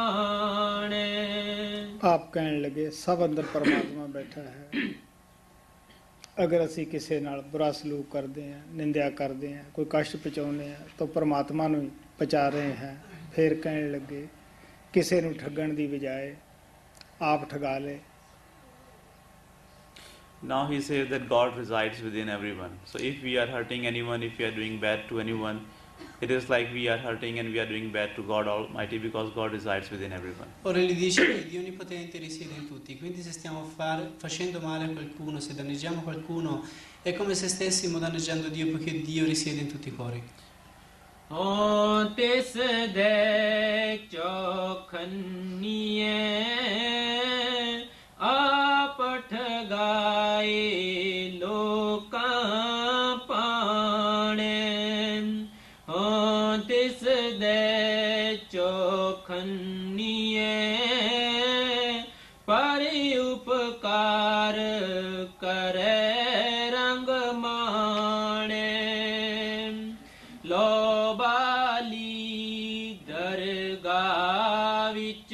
paane. ਆਪ ਕਹਿਣ ਲੱਗੇ, ਸਭ ਅੰਦਰ ਪਰਮਾਤਮਾ ਬੈਠਾ ਹੈ। ਅਗਰ ਅਸੀਂ ਕਿਸੇ ਨਾਲ ਬੁਰਾ ਸਲੂਕ ਕਰਦੇ ਹਾਂ, ਨਿੰਦਿਆ ਕਰਦੇ ਹਾਂ, ਕੋਈ ਕਸ਼ਟ ਪਹੁੰਚਾਉਂਦੇ ਹਾਂ, ਤਾਂ ਪਰਮਾਤਮਾ ਨੂੰ ਹੀ ਪਹੁੰਚਾ ਰਹੇ ਹਾਂ। ਫਿਰ ਕਹਿਣ ਲੱਗੇ, ਕਿਸੇ ਨੂੰ ਠੱਗਣ ਦੀ ਬਜਾਏ ਆਪ ਠਗਾ ਲੈ। Now he says that God resides within everyone. So if we are hurting anyone, if we are doing bad to anyone, it is like we are hurting and we are doing bad to God Almighty, because God resides within everyone. Ora gli dice che Dio Onnipotente risiede in tutti, quindi se stiamo fare, facendo male a qualcuno, se danneggiamo qualcuno, è come se stessimo danneggiando Dio, poiché Dio risiede in tutti i cuori. Oh, tis de chokhanniye, apat gaye loka paane. Oh, tis de chokhanniye, pari upkar kare rang maane. Lo bali dargah vich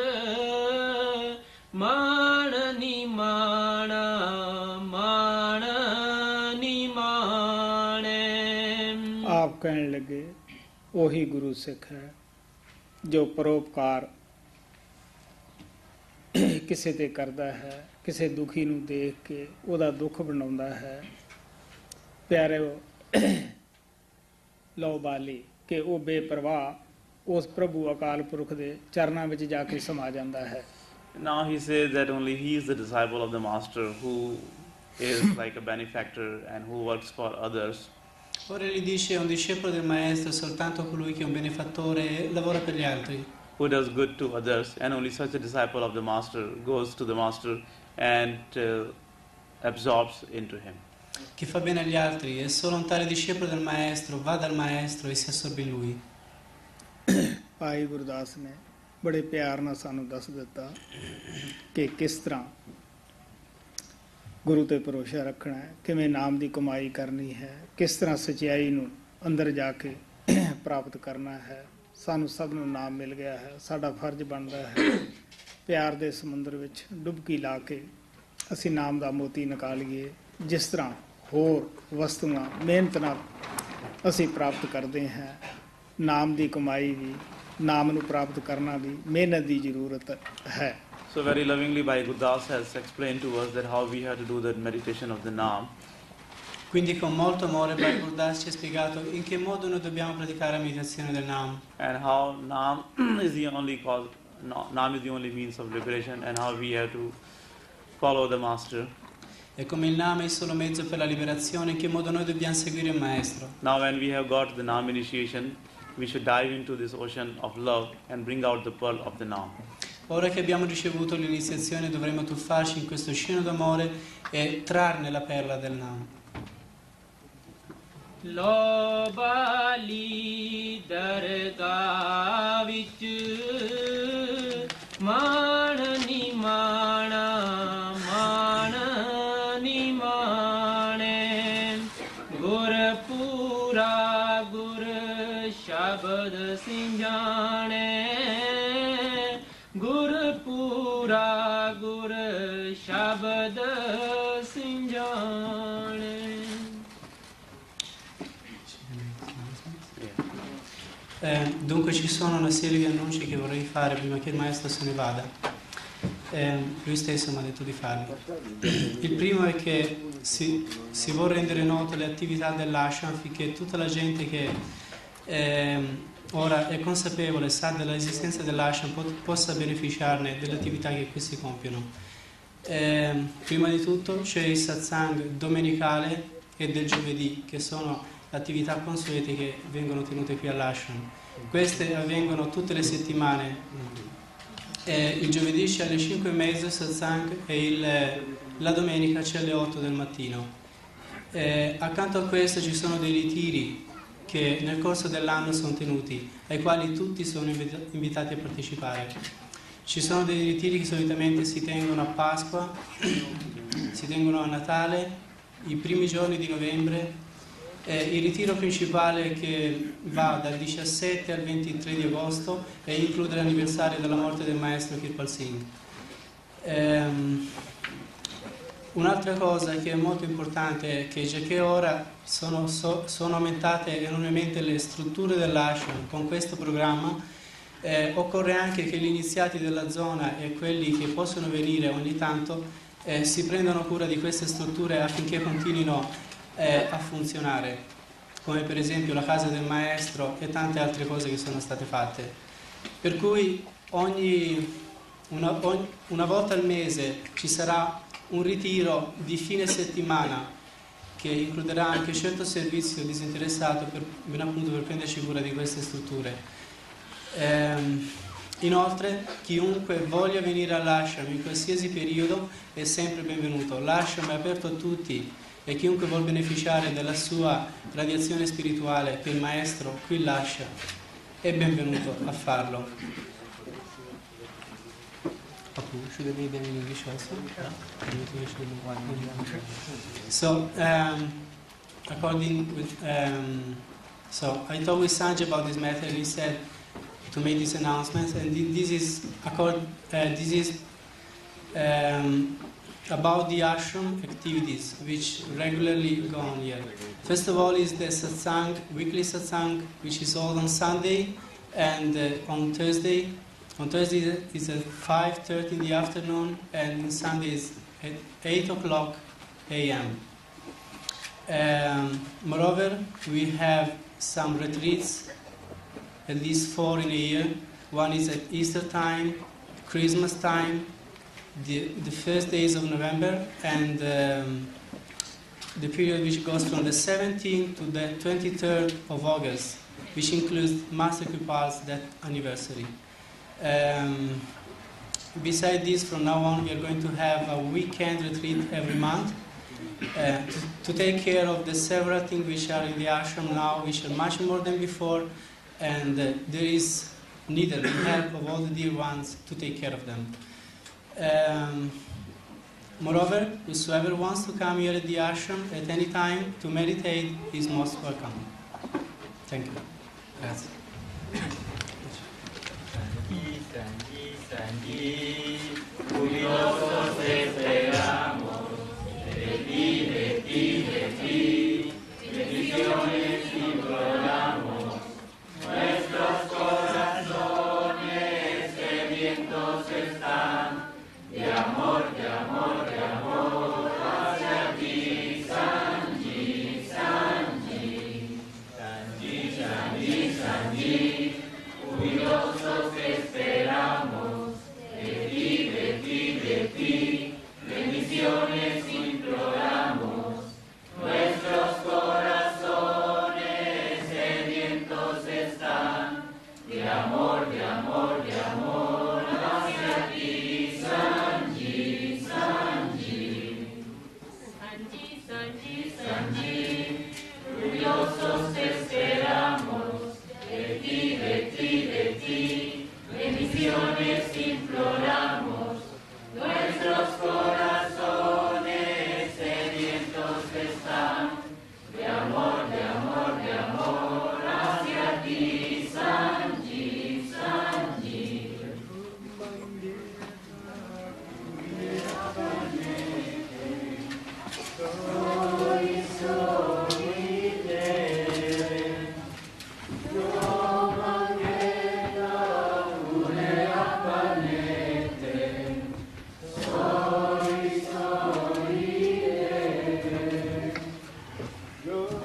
मान निमाना मान निमाने। ਆਪ ਕਹਿਣ ਲੱਗੇ, ਉਹੀ ਗੁਰੂ ਸਿੱਖ ਹੈ ਜੋ ਪਰਉਪਕਾਰ ਕਿਸੇ ਤੇ ਕਰਦਾ ਹੈ, ਕਿਸੇ ਦੁਖੀ ਨੂੰ ਦੇਖ ਕੇ ਉਹਦਾ ਦੁੱਖ ਬਣਾਉਂਦਾ ਹੈ। ਪਿਆਰਿਓ, ਲਓ ਬਾਲੀ ਕਿ ਉਹ ਬੇਪਰਵਾਹ ਉਸ ਪ੍ਰਭੂ ਅਕਾਲ ਪੁਰਖ ਦੇ ਚਰਨਾਂ ਵਿੱਚ ਜਾ ਕੇ ਸਮਾ ਜਾਂਦਾ ਹੈ। Now he says that only he is the disciple of the master who is like a benefactor and who works for others. Ora gli dice, un discepolo del maestro è soltanto colui che è un benefattore e lavora per gli altri. Who does good to others, and only such a disciple of the master goes to the master and uh, absorbs into him. Chi fa bene agli altri, e solo un tale discepolo del maestro va dal maestro e si assorbe in lui. Bhai ਗੁਰਦਾਸ ਨੇ ਬੜੇ ਪਿਆਰ ਨਾਲ ਸਾਨੂੰ ਦੱਸ ਦਿੱਤਾ ਕਿ ਕਿਸ ਤਰ੍ਹਾਂ ਗੁਰੂ ਤੇ ਭਰੋਸਾ ਰੱਖਣਾ ਹੈ, ਕਿਵੇਂ ਨਾਮ ਦੀ ਕਮਾਈ ਕਰਨੀ ਹੈ, ਕਿਸ ਤਰ੍ਹਾਂ ਸਚਾਈ ਨੂੰ ਅੰਦਰ ਜਾ ਕੇ ਪ੍ਰਾਪਤ ਕਰਨਾ ਹੈ। ਸਾਨੂੰ ਸਭ ਨੂੰ ਨਾਮ ਮਿਲ ਗਿਆ ਹੈ, ਸਾਡਾ ਫਰਜ਼ ਬਣਦਾ ਹੈ ਪਿਆਰ ਦੇ ਸਮੁੰਦਰ ਵਿੱਚ ਡੁਬਕੀ ਲਾ ਕੇ ਅਸੀਂ ਨਾਮ ਦਾ ਮੋਤੀ ਨਿਕਾਲੀਏ। ਜਿਸ ਤਰ੍ਹਾਂ ਹੋਰ ਵਸਤੂਆਂ ਮਿਹਨਤ ਨਾਲ ਅਸੀਂ ਪ੍ਰਾਪਤ ਕਰਦੇ ਹਾਂ, ਨਾਮ ਦੀ ਕਮਾਈ ਵੀ, ਨਾਮ ਨੂੰ ਪ੍ਰਾਪਤ ਕਰਨਾ ਵੀ ਮਿਹਨਤ ਦੀ ਜ਼ਰੂਰਤ ਹੈ। So very lovingly Bhai Gurdas has explained to us that how we have to do the meditation of the Naam. Quindi con molto amore Bhai Gurdas ci ha spiegato in che modo noi dobbiamo praticare la meditazione del Naam. And how Naam is the only cause, Nam is the only means of liberation, and how we have to follow the Master. E come il Nam è il solo mezzo per la liberazione, in che modo noi dobbiamo seguire il Maestro. Now when we have got the Nam initiation, we should dive into this ocean of love and bring out the pearl of the Nam. Ora che abbiamo ricevuto l'iniziazione dovremo tuffarci in questo oceano d'amore e trarne la perla del Nam. ਲੋ ਬਾਲੀ ਦਰਗਾਹ ਵਿੱਚ ਮਾਣ ਨੀ ਮਾਣਾ ਮਾਣ ਨੀ ਮਾਣੇ ਗੁਰ ਪੂਰਾ ਗੁਰ ਸ਼ਬਦ ਸਿੰਜਾਣੇ ਗੁਰ ਪੂਰਾ ਗੁਰ ਸ਼ਬਦ ਸਿੰਜਾਣੇ. Eh, dunque ci sono una serie di annunci che vorrei fare prima che il maestro se ne vada. Eh, lui stesso mi ha detto di farli. Il primo è che si, si vuole rendere note le attività dell'ashram affinché tutta la gente che eh, ora è consapevole, sa dell'esistenza dell'ashram, po- possa beneficiarne delle attività che qui si compiono. Eh, prima di tutto c'è il satsang domenicale e del giovedì, che sono attività consuete che vengono tenute qui all'ashram. Queste avvengono tutte le settimane. Eh, il giovedì c'è alle cinque e mezza il satsang e il, la domenica c'è alle otto del mattino. Eh, accanto a questo ci sono dei ritiri che nel corso dell'anno sono tenuti, ai quali tutti sono invita- invitati a partecipare. Ci sono dei ritiri che solitamente si tengono a Pasqua, si tengono a Natale, i primi giorni di novembre. Eh, il ritiro principale che va dal diciassette al ventitré di agosto e include l'anniversario della morte del maestro Kirpal Singh. Ehm, un'altra cosa che è molto importante è che già che ora sono, so, sono aumentate enormemente le strutture dell'ashram con questo programma, eh, occorre anche che gli iniziati della zona e quelli che possono venire ogni tanto eh, si prendano cura di queste strutture affinché continuino Eh, a funzionare, come per esempio la casa del maestro e tante altre cose che sono state fatte. Per cui ogni una, ogni, una volta al mese ci sarà un ritiro di fine settimana che includerà anche certo servizio disinteressato per, ben appunto per prenderci cura di queste strutture. Ehm, Inoltre, chiunque voglia venire all'ashram in qualsiasi periodo è sempre benvenuto. L'ashram è aperto a tutti e chiunque vuol beneficiare della sua radiazione spirituale che il maestro qui lascia è benvenuto a farlo. So, um, according with, um, so I talked with Sanjay about this matter, and he said to make these announcements, and this is accord, uh, this is um, about the ashram activities which regularly go on here. First of all is the satsang, weekly satsang, which is all on Sunday and uh, on Thursday. On Thursday is at five thirty in the afternoon, and on Sunday is at eight o'clock a m Um, moreover, we have some retreats, at least four in a year. One is at Easter time, Christmas time, the, the first days of November, and um, the period which goes from the seventeenth to the twenty-third of August, which includes Master Kripal's death anniversary. Um, besides this, from now on, we are going to have a weekend retreat every month uh, to, to take care of the several things which are in the ashram now, which are much more than before, and uh, there is needed the help of all the dear ones to take care of them. Um, moreover, whosoever wants to come here at the ashram at any time to meditate is most welcome. Thank you. Grazie. Curiosos esperamos de ti, de ti, de ti, bendiciones imploramos, nuestros corazones sedientos están de amor, de amor, de amor hacia ti, Sanji, Sanji, Sanji, Sanji, Sanji, curiosos esperamos.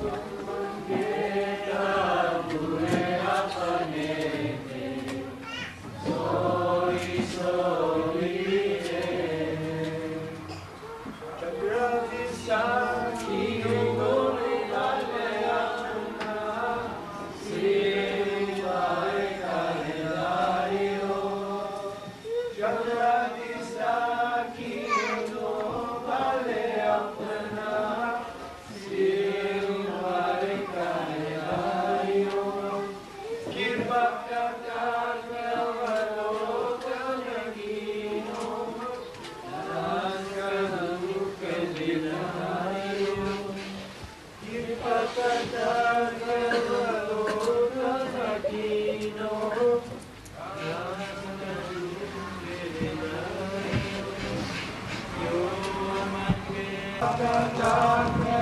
Amen.